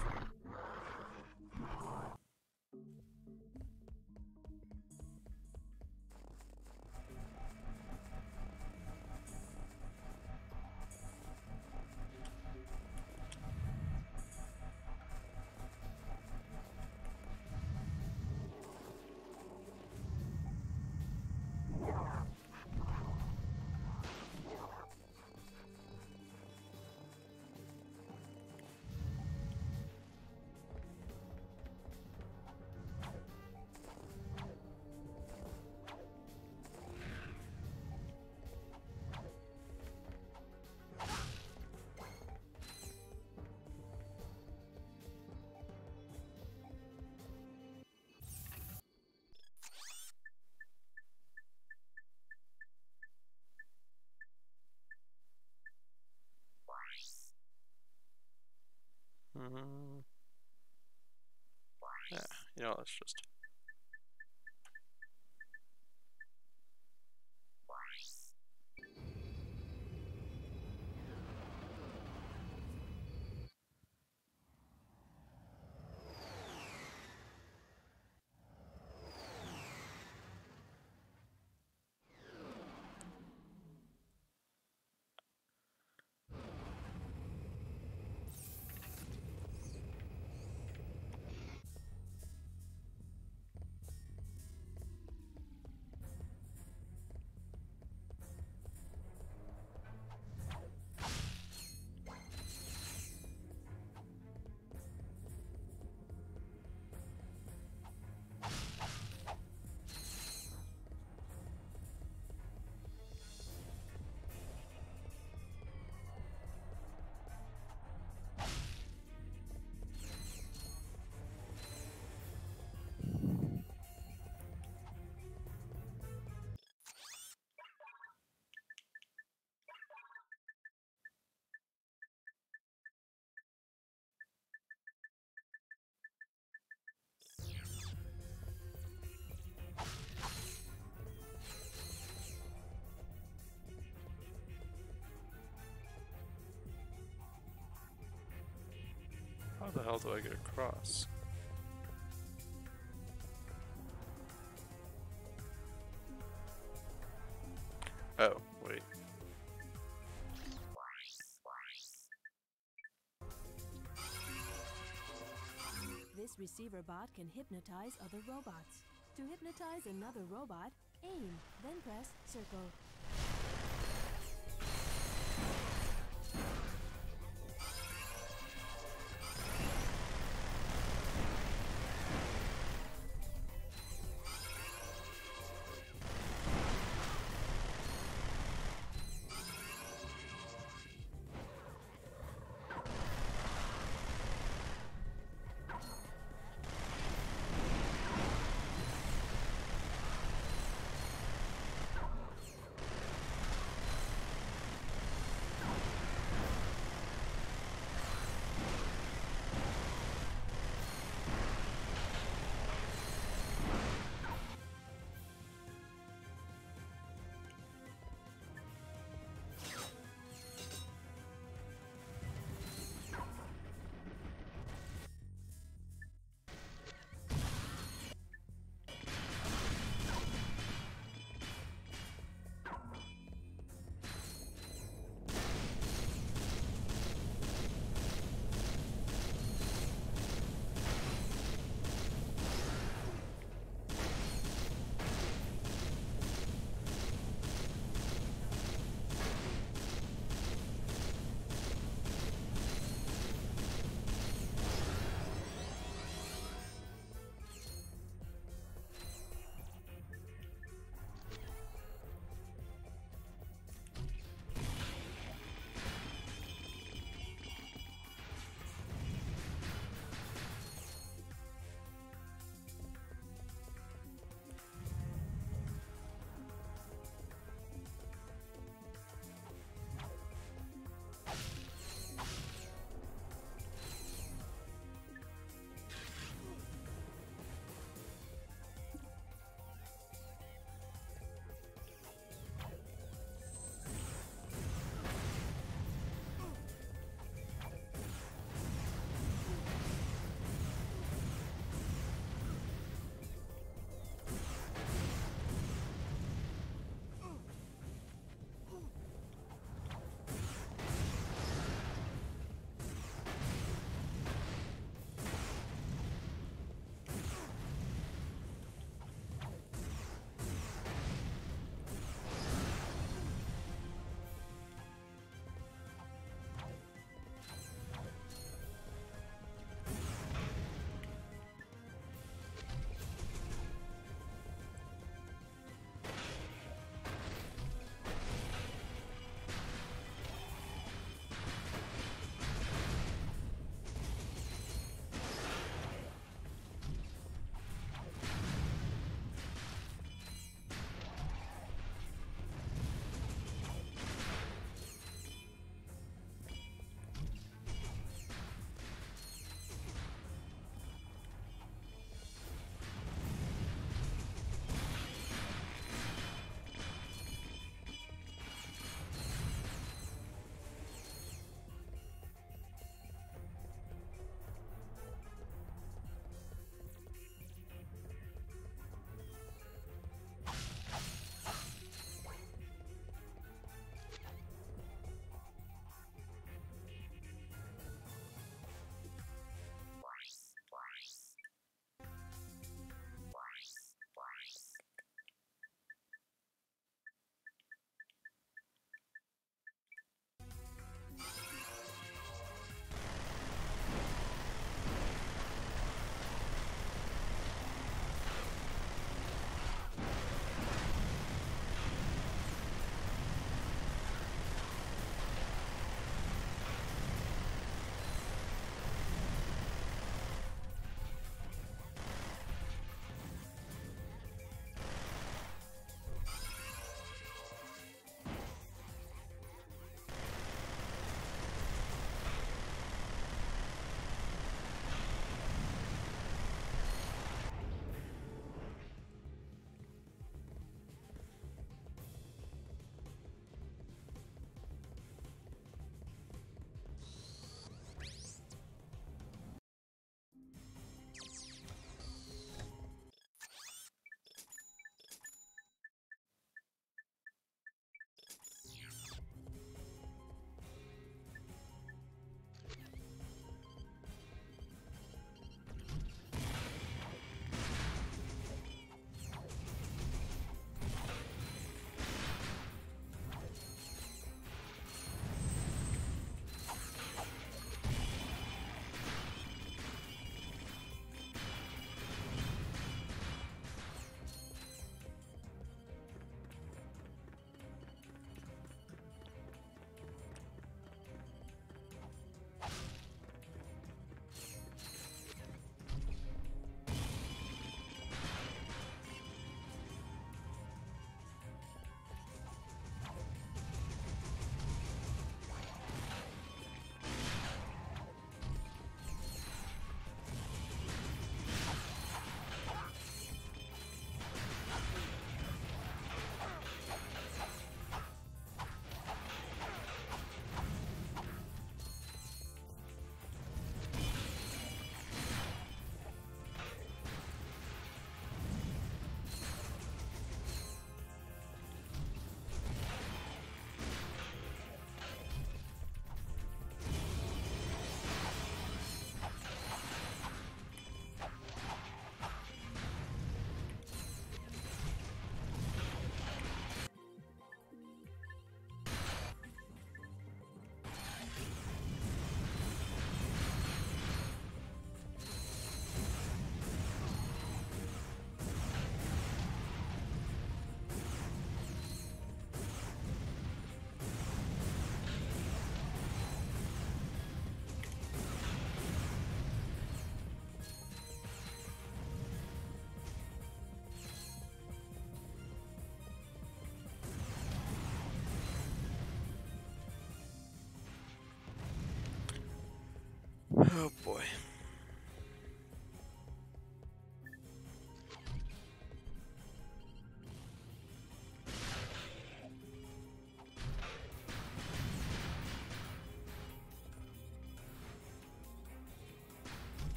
Speaker 1: Mm-hmm. Yeah, you know, let's just... How the hell do I get across? Oh, wait.
Speaker 7: This This receiver bot can hypnotize other robots. To hypnotize another robot, aim, then press circle.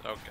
Speaker 1: Okay.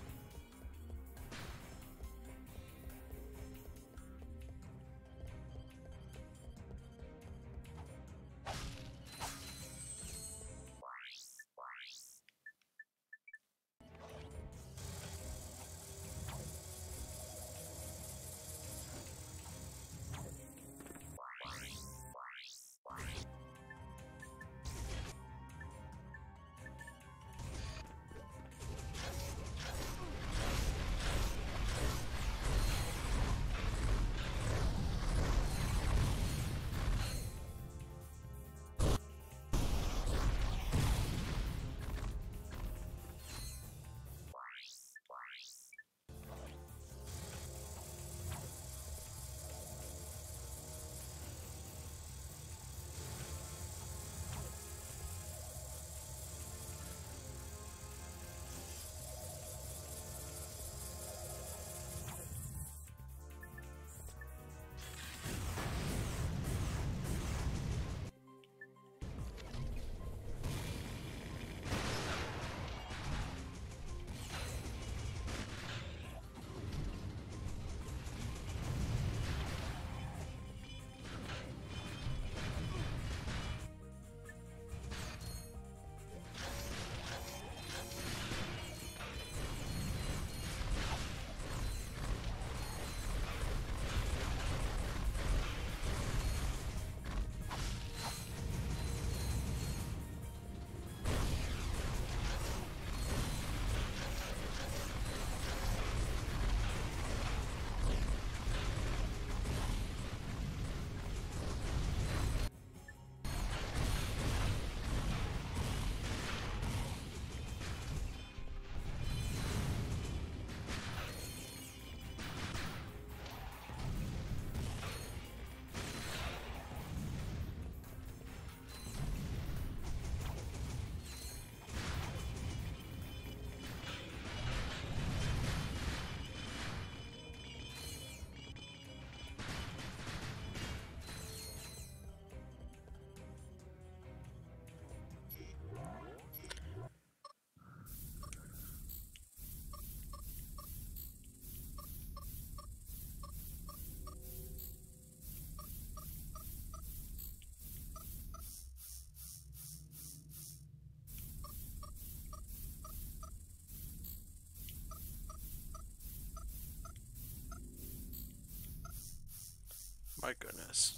Speaker 1: My goodness.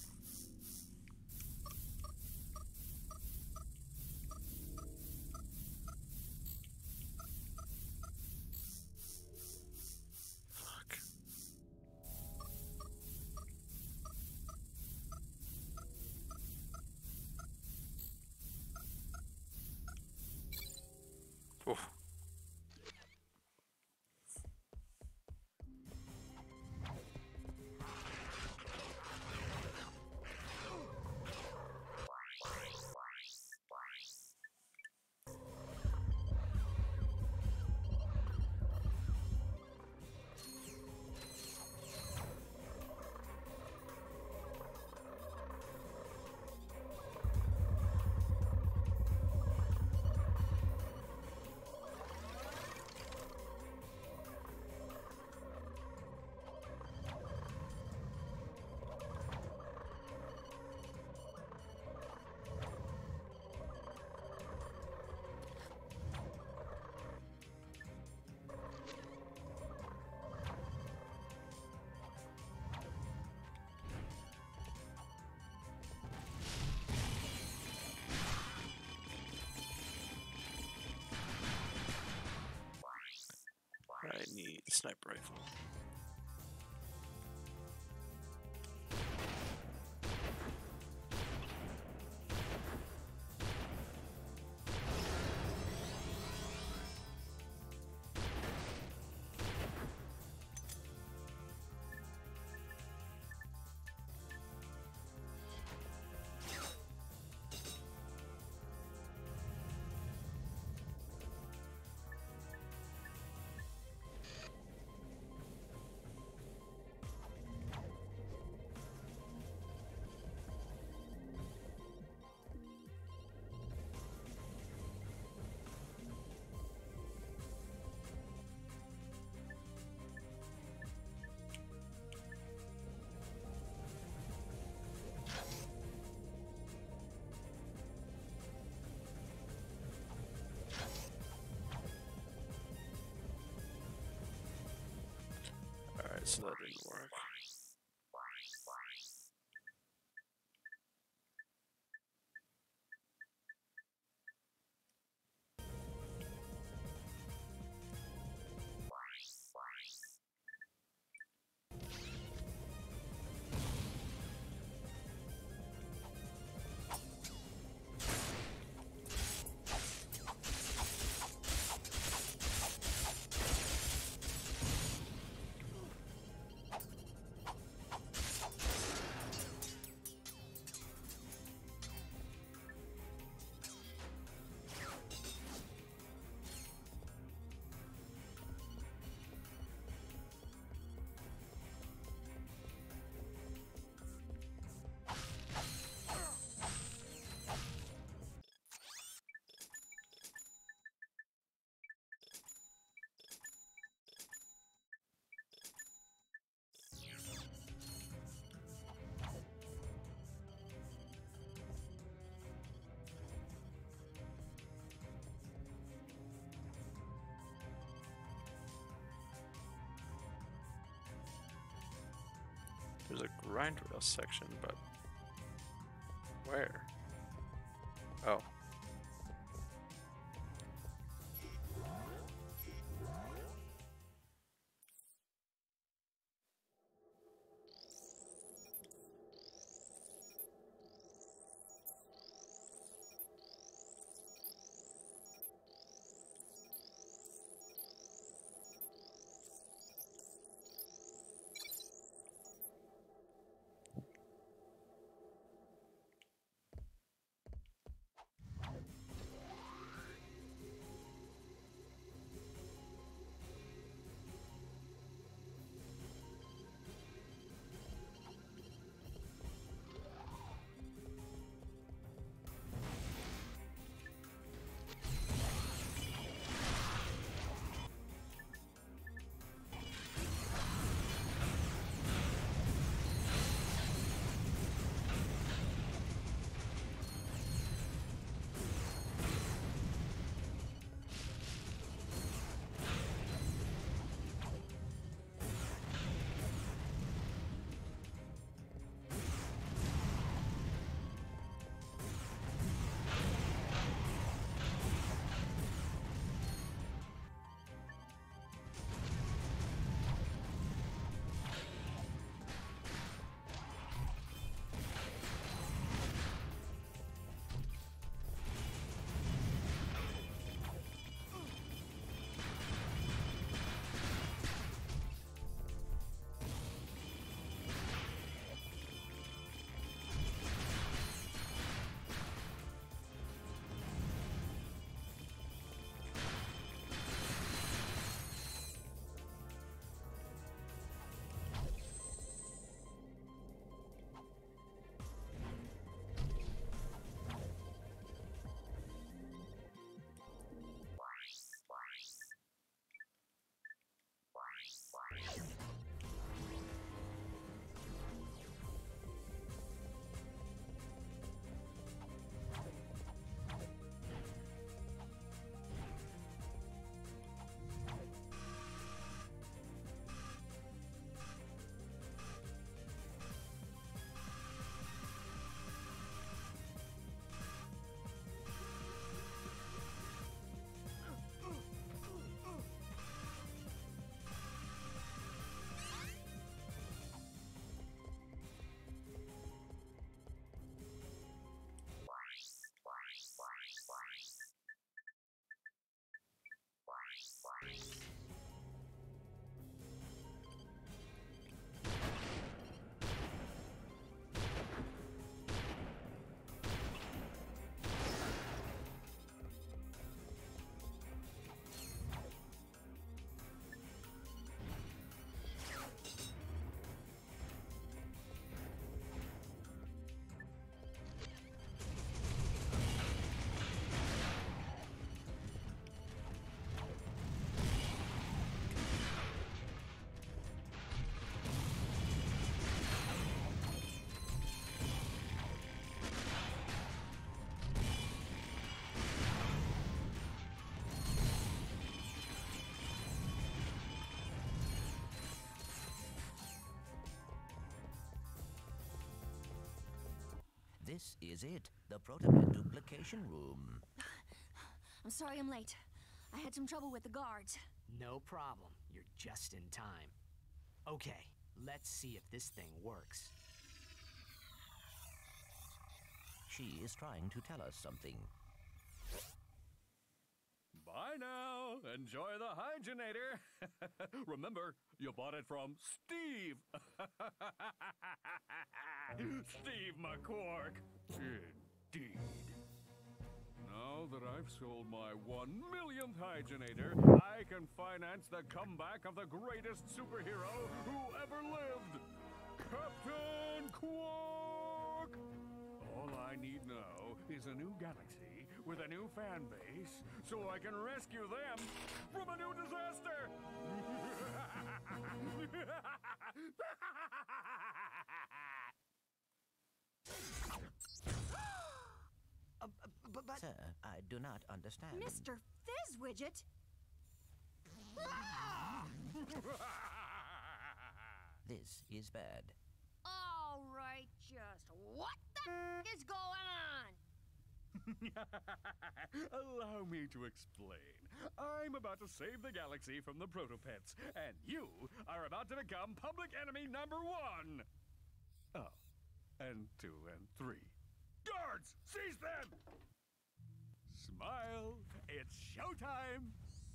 Speaker 1: Fuck. Oof. I need sniper rifle. Alright, so that didn't work. There's a grind rail section, but where? Oh.
Speaker 6: This is it, the Protopet duplication room.
Speaker 8: I'm sorry I'm late. I had some trouble with the guards.
Speaker 4: No problem. You're just in time. Okay, let's see if this thing works.
Speaker 6: She is trying to tell us something.
Speaker 10: Bye now. Enjoy the Hygienator. Remember, you bought it from Steve. Steve McQuark. Indeed. Now that I've sold my one millionth Hygienator, I can finance the comeback of the greatest superhero who ever lived, Captain Quark! All I need now is a new galaxy with a new fan base so I can rescue them from a new disaster!
Speaker 4: Uh, uh, but, but...
Speaker 6: Sir, I do not understand.
Speaker 8: Mister Fizzwidget?
Speaker 6: This is bad.
Speaker 8: All right, just what the f is going on?
Speaker 10: Allow me to explain. I'm about to save the galaxy from the Protopets, and you are about to become public enemy number one! Oh, and two and three. Guards, seize them! Smile, it's showtime!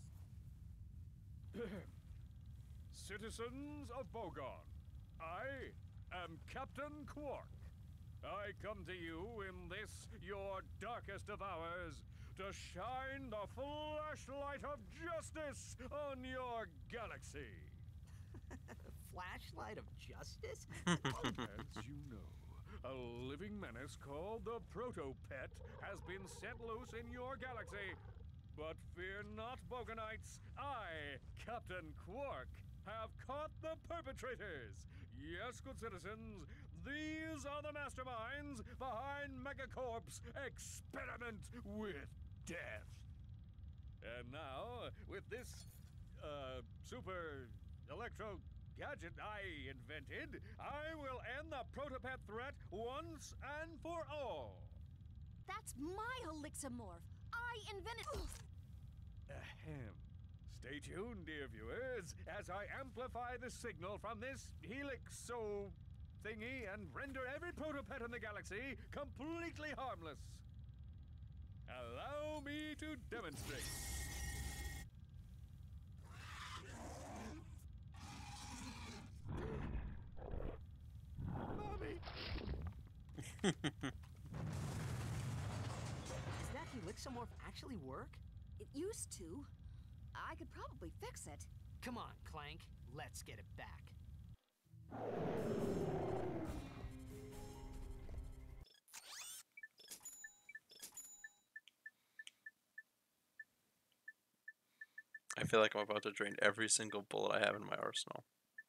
Speaker 10: Citizens of Bogon, I am Captain Quark. I come to you in this, your darkest of hours, to shine the flashlight of justice on your galaxy.
Speaker 4: Flashlight of justice?
Speaker 10: As you know, a living menace called the Protopet has been set loose in your galaxy. But fear not, Bogonites. I, Captain Quark, have caught the perpetrators. Yes, good citizens, these are the masterminds behind Megacorp's experiment with death. And now, with this, uh, super electro gadget I invented, I will end the Protopet threat once and for all.
Speaker 8: That's my Elixamorph. I invented.
Speaker 10: Ahem. Stay tuned, dear viewers, as I amplify the signal from this Helixo thingy and render every Protopet in the galaxy completely harmless. Allow me to demonstrate. Mommy!
Speaker 4: Does that Helixamorph actually work?
Speaker 8: It used to. I could probably fix it.
Speaker 4: Come on, Clank. Let's get it back.
Speaker 1: I feel like I'm about to drain every single bullet I have in my arsenal.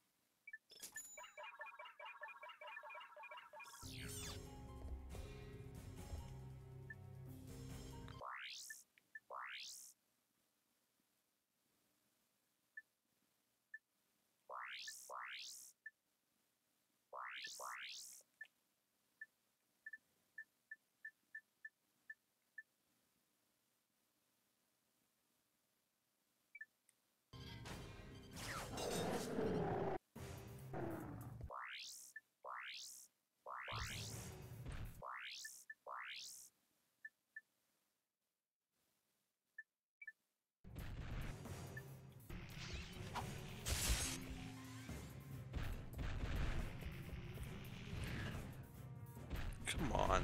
Speaker 1: Come on.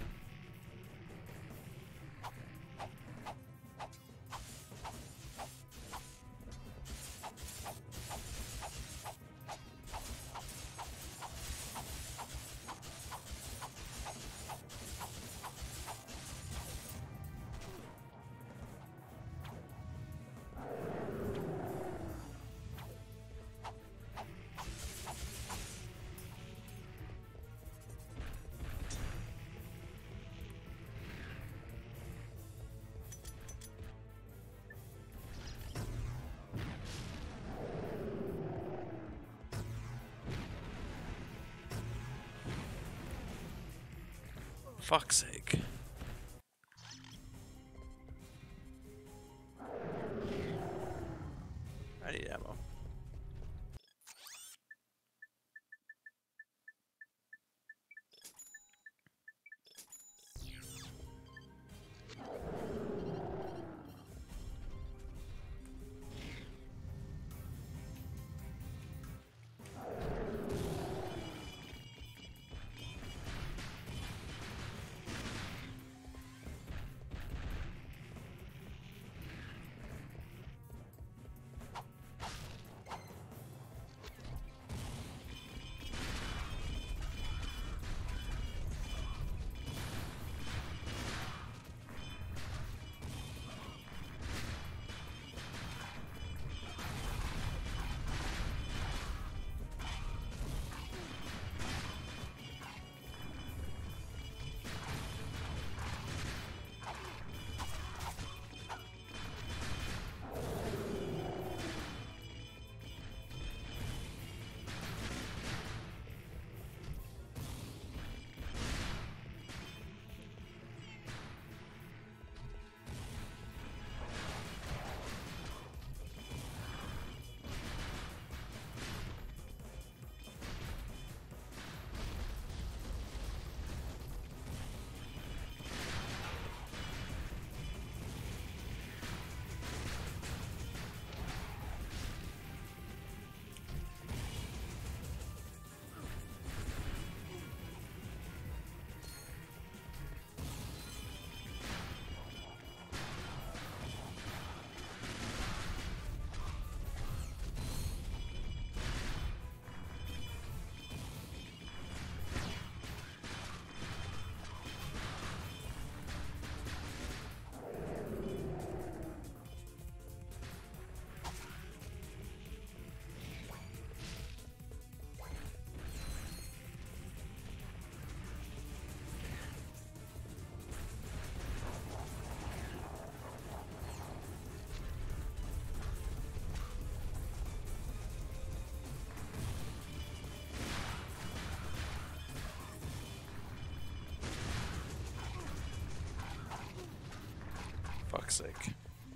Speaker 1: Fuck's sake. I need ammo. Fuck's sake.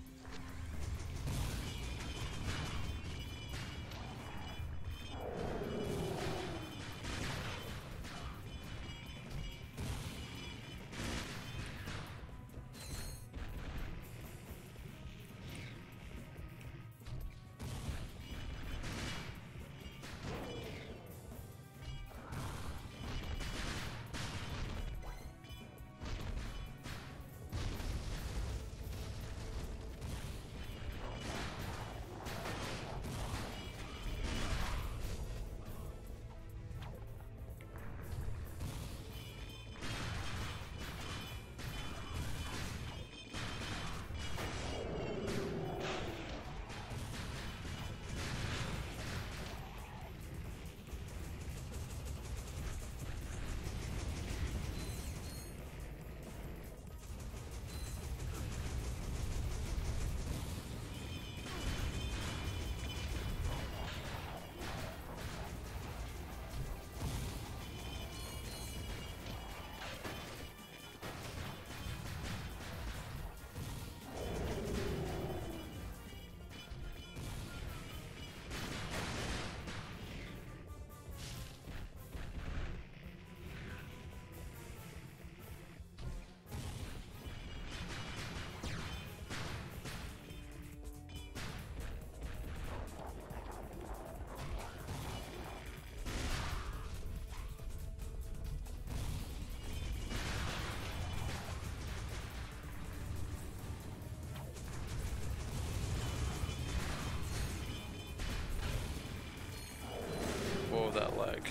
Speaker 1: Whoa, that lag.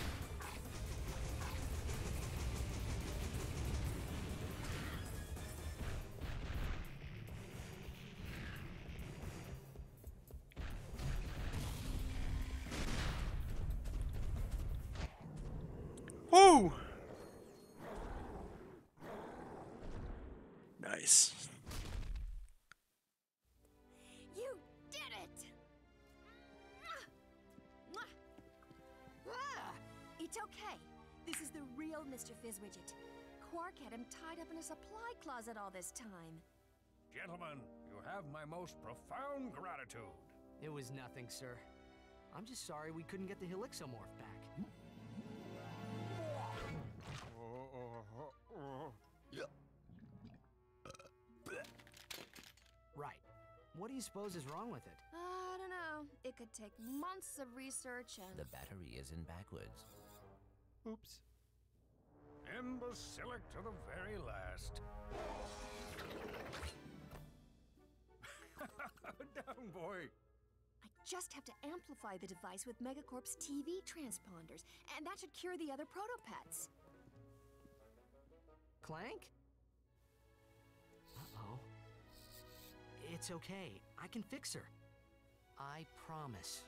Speaker 1: Woo! Nice.
Speaker 8: You did it! Ah, it's okay. This is the real Mister Fizzwidget. Quark had him tied up in a supply closet all this time.
Speaker 2: Gentlemen, you have my most profound gratitude.
Speaker 4: It was nothing, sir. I'm just sorry we couldn't get the Helixomorph back. Right. What do you suppose is wrong with it?
Speaker 8: I don't know. It could take months of research and...
Speaker 6: The battery isn't backwards.
Speaker 3: Oops.
Speaker 2: Imbecilic to the very last. Down, boy.
Speaker 8: I just have to amplify the device with Megacorp's T V transponders, and that should cure the other protopets.
Speaker 4: Clank? Uh-oh. It's okay. I can fix her. I promise.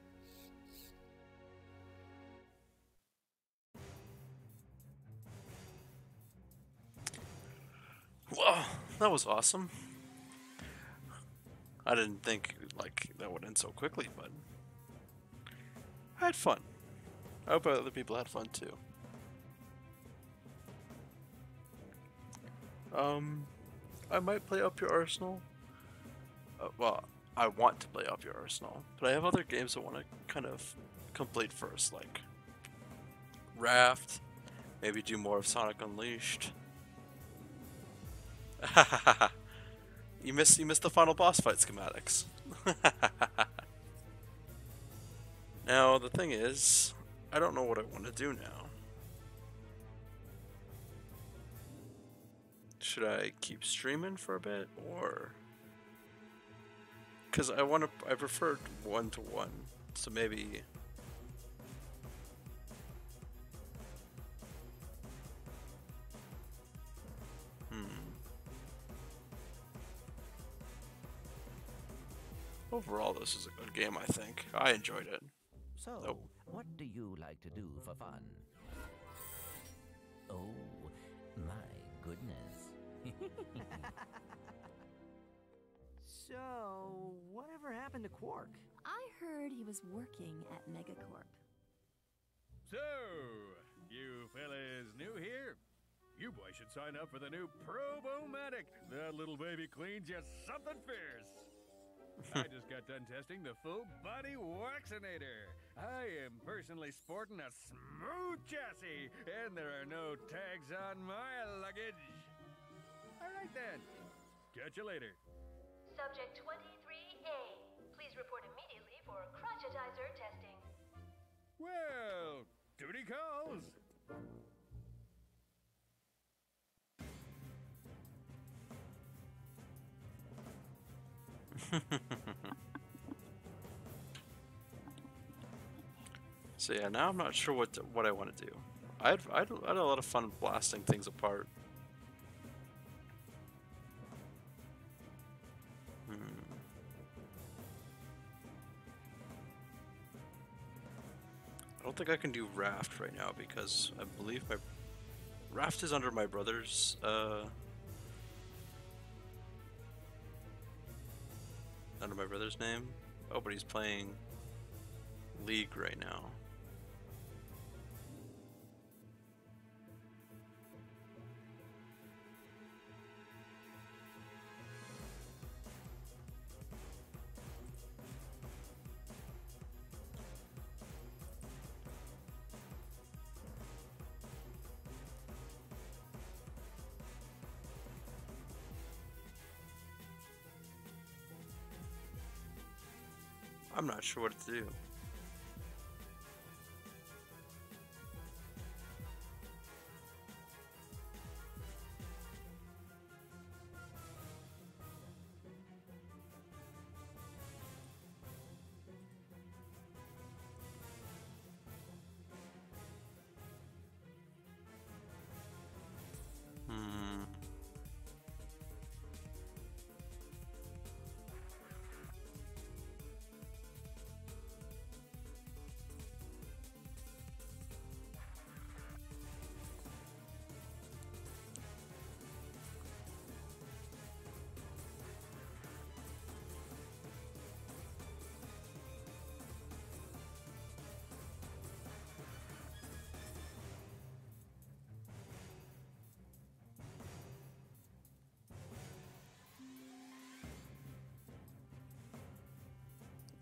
Speaker 1: Whoa, that was awesome. I didn't think like that would end so quickly, but I had fun. I hope other people had fun too. Um, I might play Up Your Arsenal. Uh, well, I want to play Up Your Arsenal, but I have other games I want to kind of complete first, like Raft. Maybe do more of Sonic Unleashed. You missed you missed the final boss fight schematics. Now the thing is, I don't know what I want to do now. Should I keep streaming for a bit, or because I want to? I prefer one to one, so maybe. Overall, this is a good game, I think. I enjoyed it.
Speaker 6: So,
Speaker 1: Nope.
Speaker 6: what do you like to do for fun? Oh, my goodness.
Speaker 4: So, whatever happened to Quark?
Speaker 8: I heard he was working at Megacorp.
Speaker 2: So, you fellas new here? You boys should sign up for the new Probomatic. That little baby cleans you something fierce. I just got done testing the full body Waxinator. I am personally sporting a smooth chassis, and there are no tags on my luggage. All right then. Catch you later.
Speaker 11: Subject twenty-three A. Please report immediately for crotchetizer testing.
Speaker 2: Well, duty calls.
Speaker 1: So yeah, now I'm not sure what to, what I want to do. I had, I had I had a lot of fun blasting things apart. Hmm. I don't think I can do Raft right now because I believe my Raft is under my brother's. Uh, under my brother's name. Oh, but he's playing League right now. I'm not sure what to do. Hmm.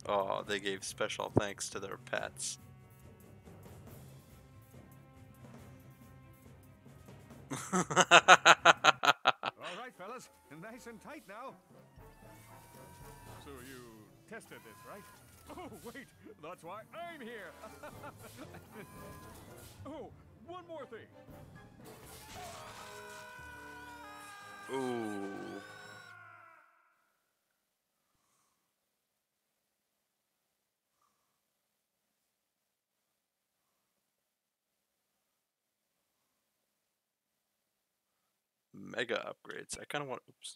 Speaker 1: Oh, they gave special thanks to their pets.
Speaker 2: All right, fellas, nice and tight now. So you tested this, right? Oh, wait, that's why I'm here. Oh, one more thing.
Speaker 1: Ooh. Mega upgrades. I kind of want. Oops.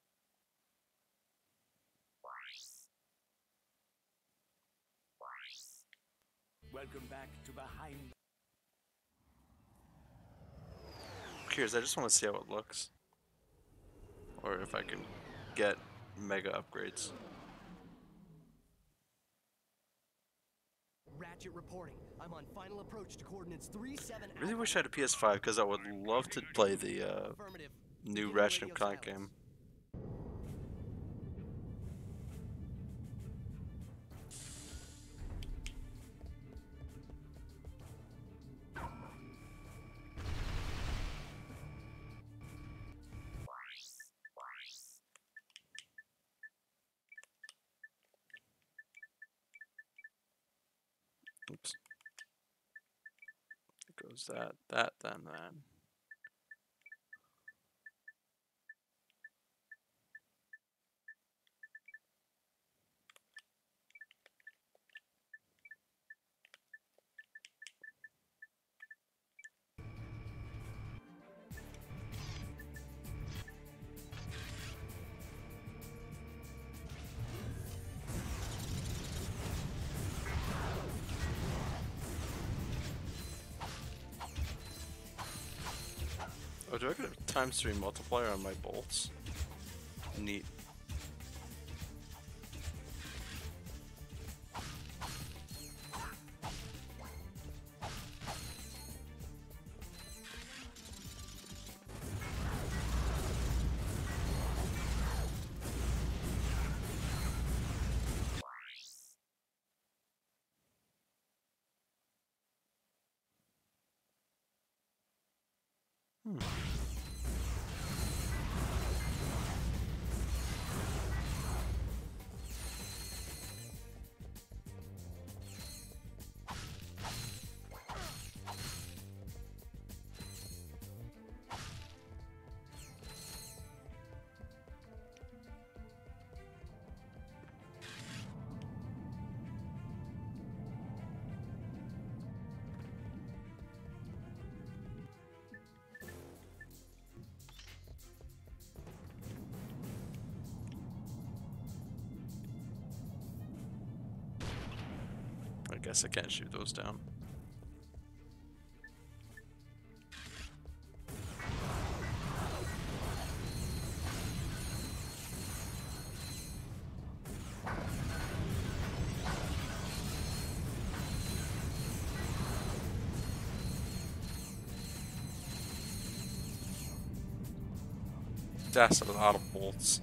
Speaker 12: Welcome back to Behind.
Speaker 1: I'm curious. I just want to see how it looks, or if I can get mega upgrades.
Speaker 13: Ratchet reporting. I'm on final approach to coordinates three seven.
Speaker 1: I really wish I had a P S five because I would love to play the uh, new Ratchet and Clank game. Oops. It goes that, that, then that. Oh, do I get a times three multiplier on my bolts? Neat. Hmm. I guess I can't shoot those down. That's a lot of bolts.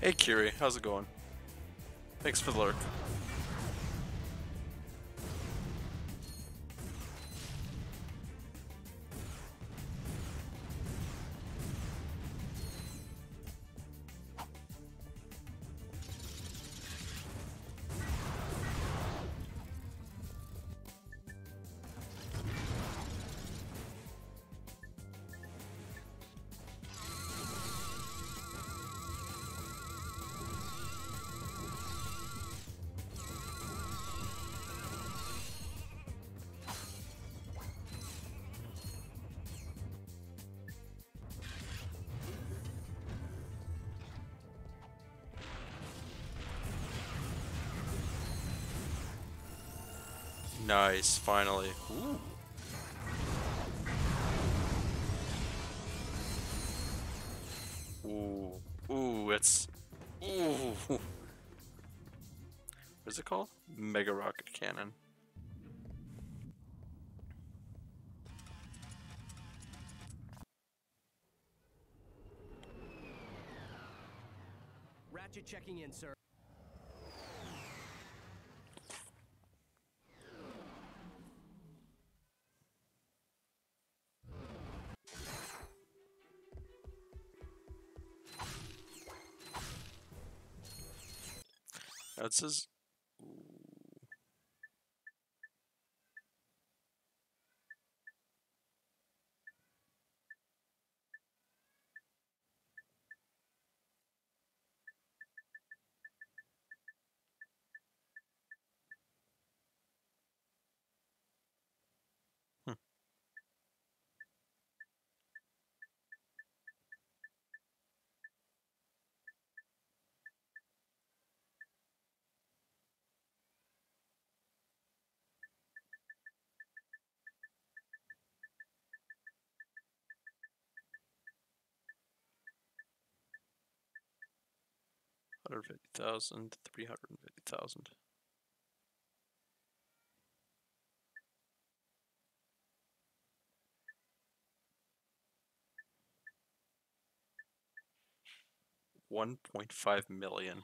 Speaker 1: Hey Kiri, how's it going? Thanks for the lurk. Nice, finally. Ooh. Ooh. Ooh, it's... Ooh. What is it called? Mega Rocket Cannon.
Speaker 13: Ratchet checking in, sir.
Speaker 1: Now it says... Hmm. one hundred fifty thousand, three hundred fifty thousand. one point five million.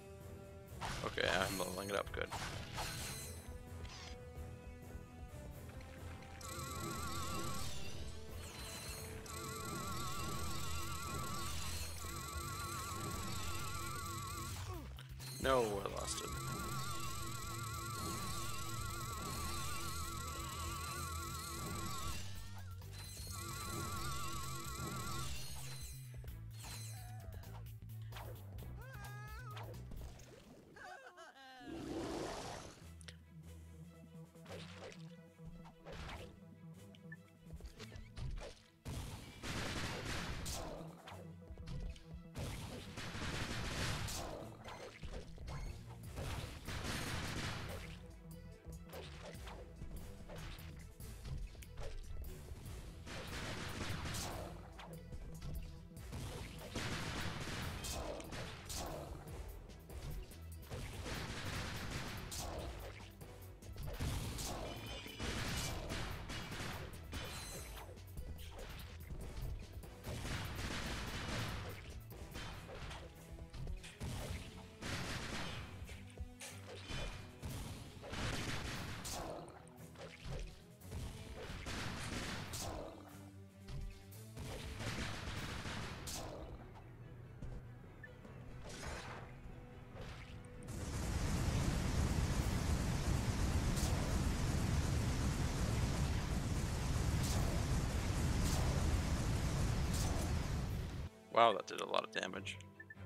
Speaker 1: Okay, I'm leveling it up good. No, I lost it. Wow, that did a lot of damage.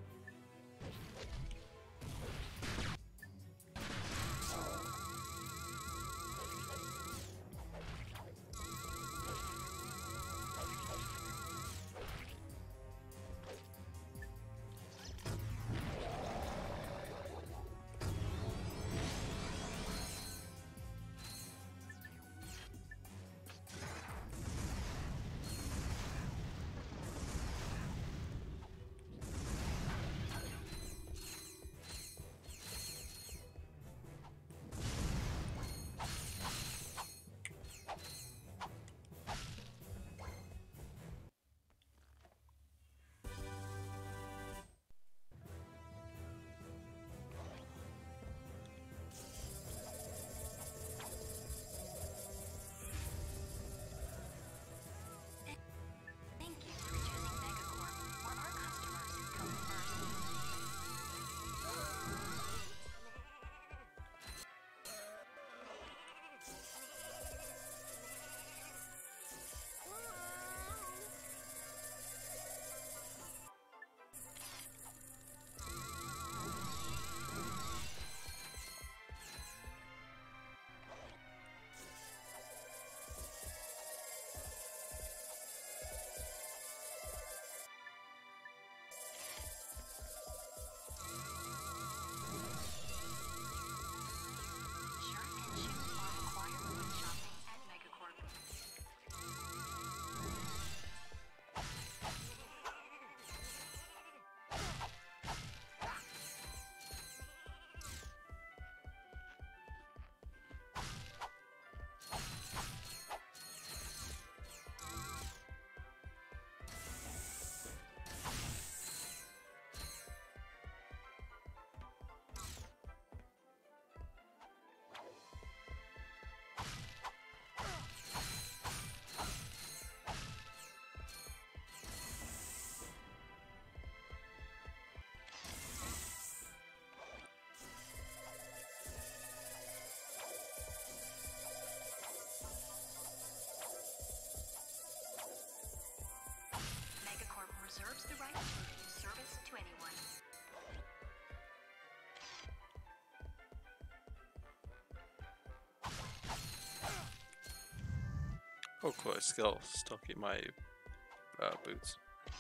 Speaker 11: Reserves the right to refuse service to anyone.
Speaker 1: Oh, cool. I still, still keep my uh, boots.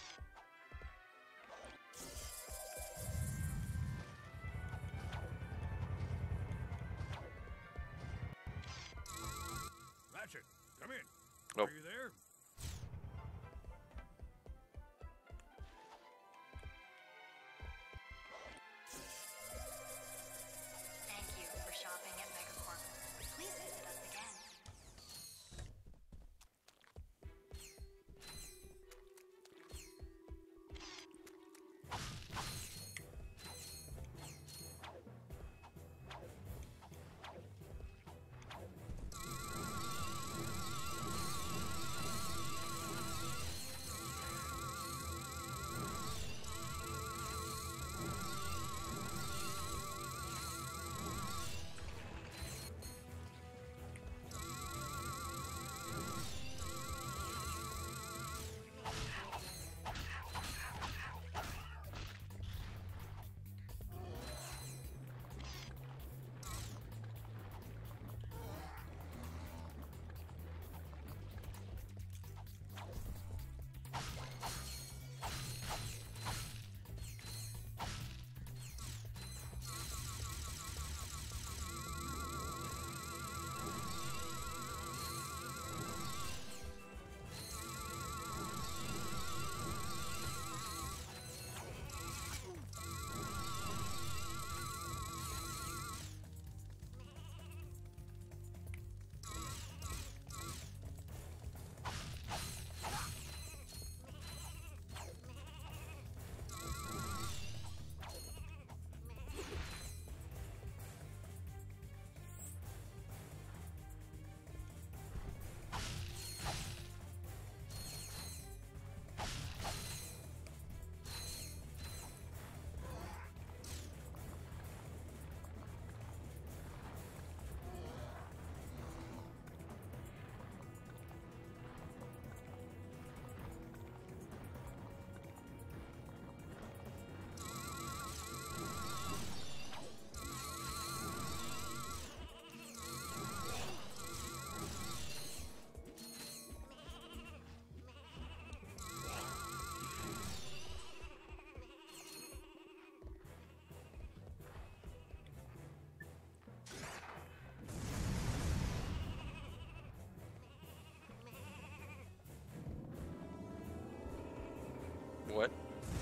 Speaker 2: Ratchet, come in.
Speaker 1: Oh.
Speaker 2: Are you there?
Speaker 11: Thank you for shopping at Megacorp. Please visit us again.
Speaker 1: What?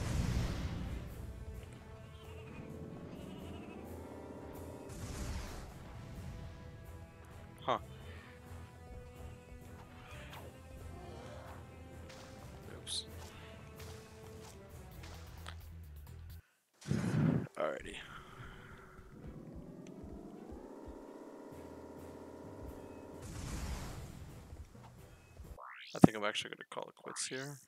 Speaker 1: Huh. Oops. Alrighty. I think I'm actually going to call it quits here.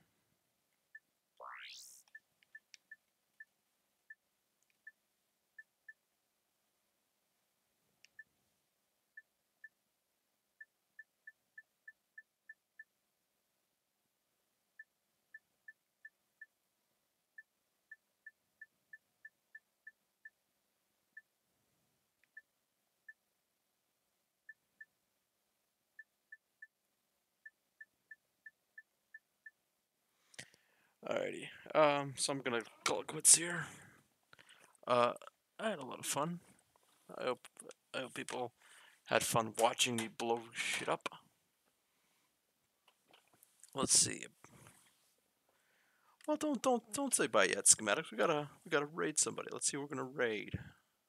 Speaker 1: Alrighty. Um, so I'm gonna call it quits here. Uh, I had a lot of fun. I hope I hope people had fun watching me blow shit up. Let's see. Well, don't don't don't say bye yet, schematics. We gotta we gotta raid somebody. Let's see who we're gonna raid.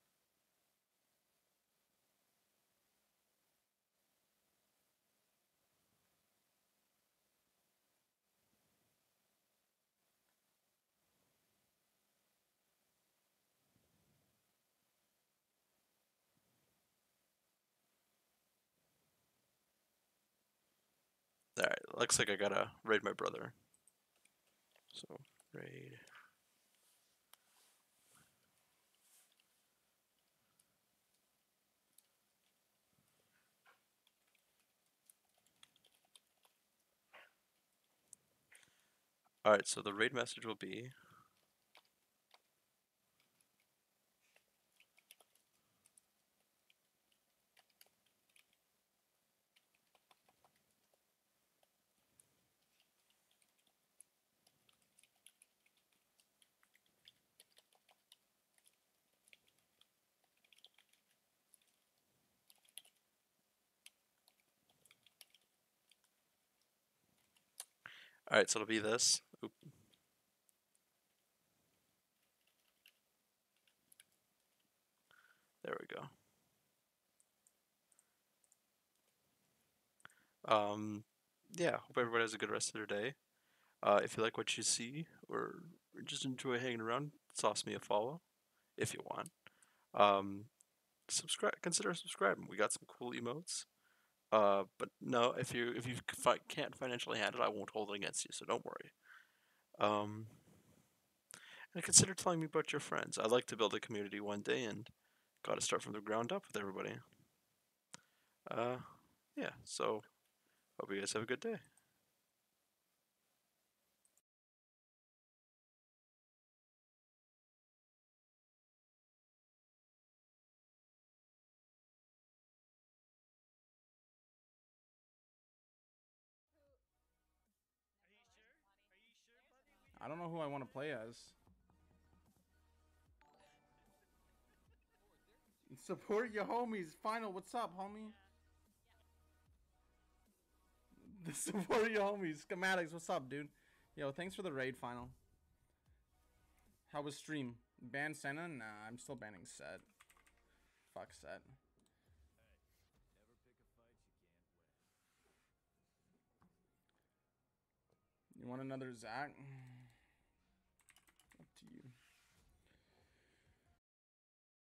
Speaker 1: Alright, looks like I gotta raid my brother. So, raid. Alright, so the raid message will be... Alright, so it'll be this. Oop. There we go. Um, yeah, hope everybody has a good rest of their day. Uh, if you like what you see, or just enjoy hanging around, toss me a follow, if you want. Um, subscribe, consider subscribing. We got some cool emotes. Uh, but no, if you if you fi can't financially handle it, I won't hold it against you, so don't worry. Um, and consider telling me about your friends. I'd like to build a community one day, and got to start from the ground up with everybody. Uh, yeah. So, hope you guys have a good day.
Speaker 14: I don't know who I want to play as. Support your homies. Final, what's up, homie? The support your homies. Schematics, what's up, dude? Yo, thanks for the raid, Final. How was stream? Ban Senna? Nah, I'm still banning Set. Fuck Set. You want another Zach?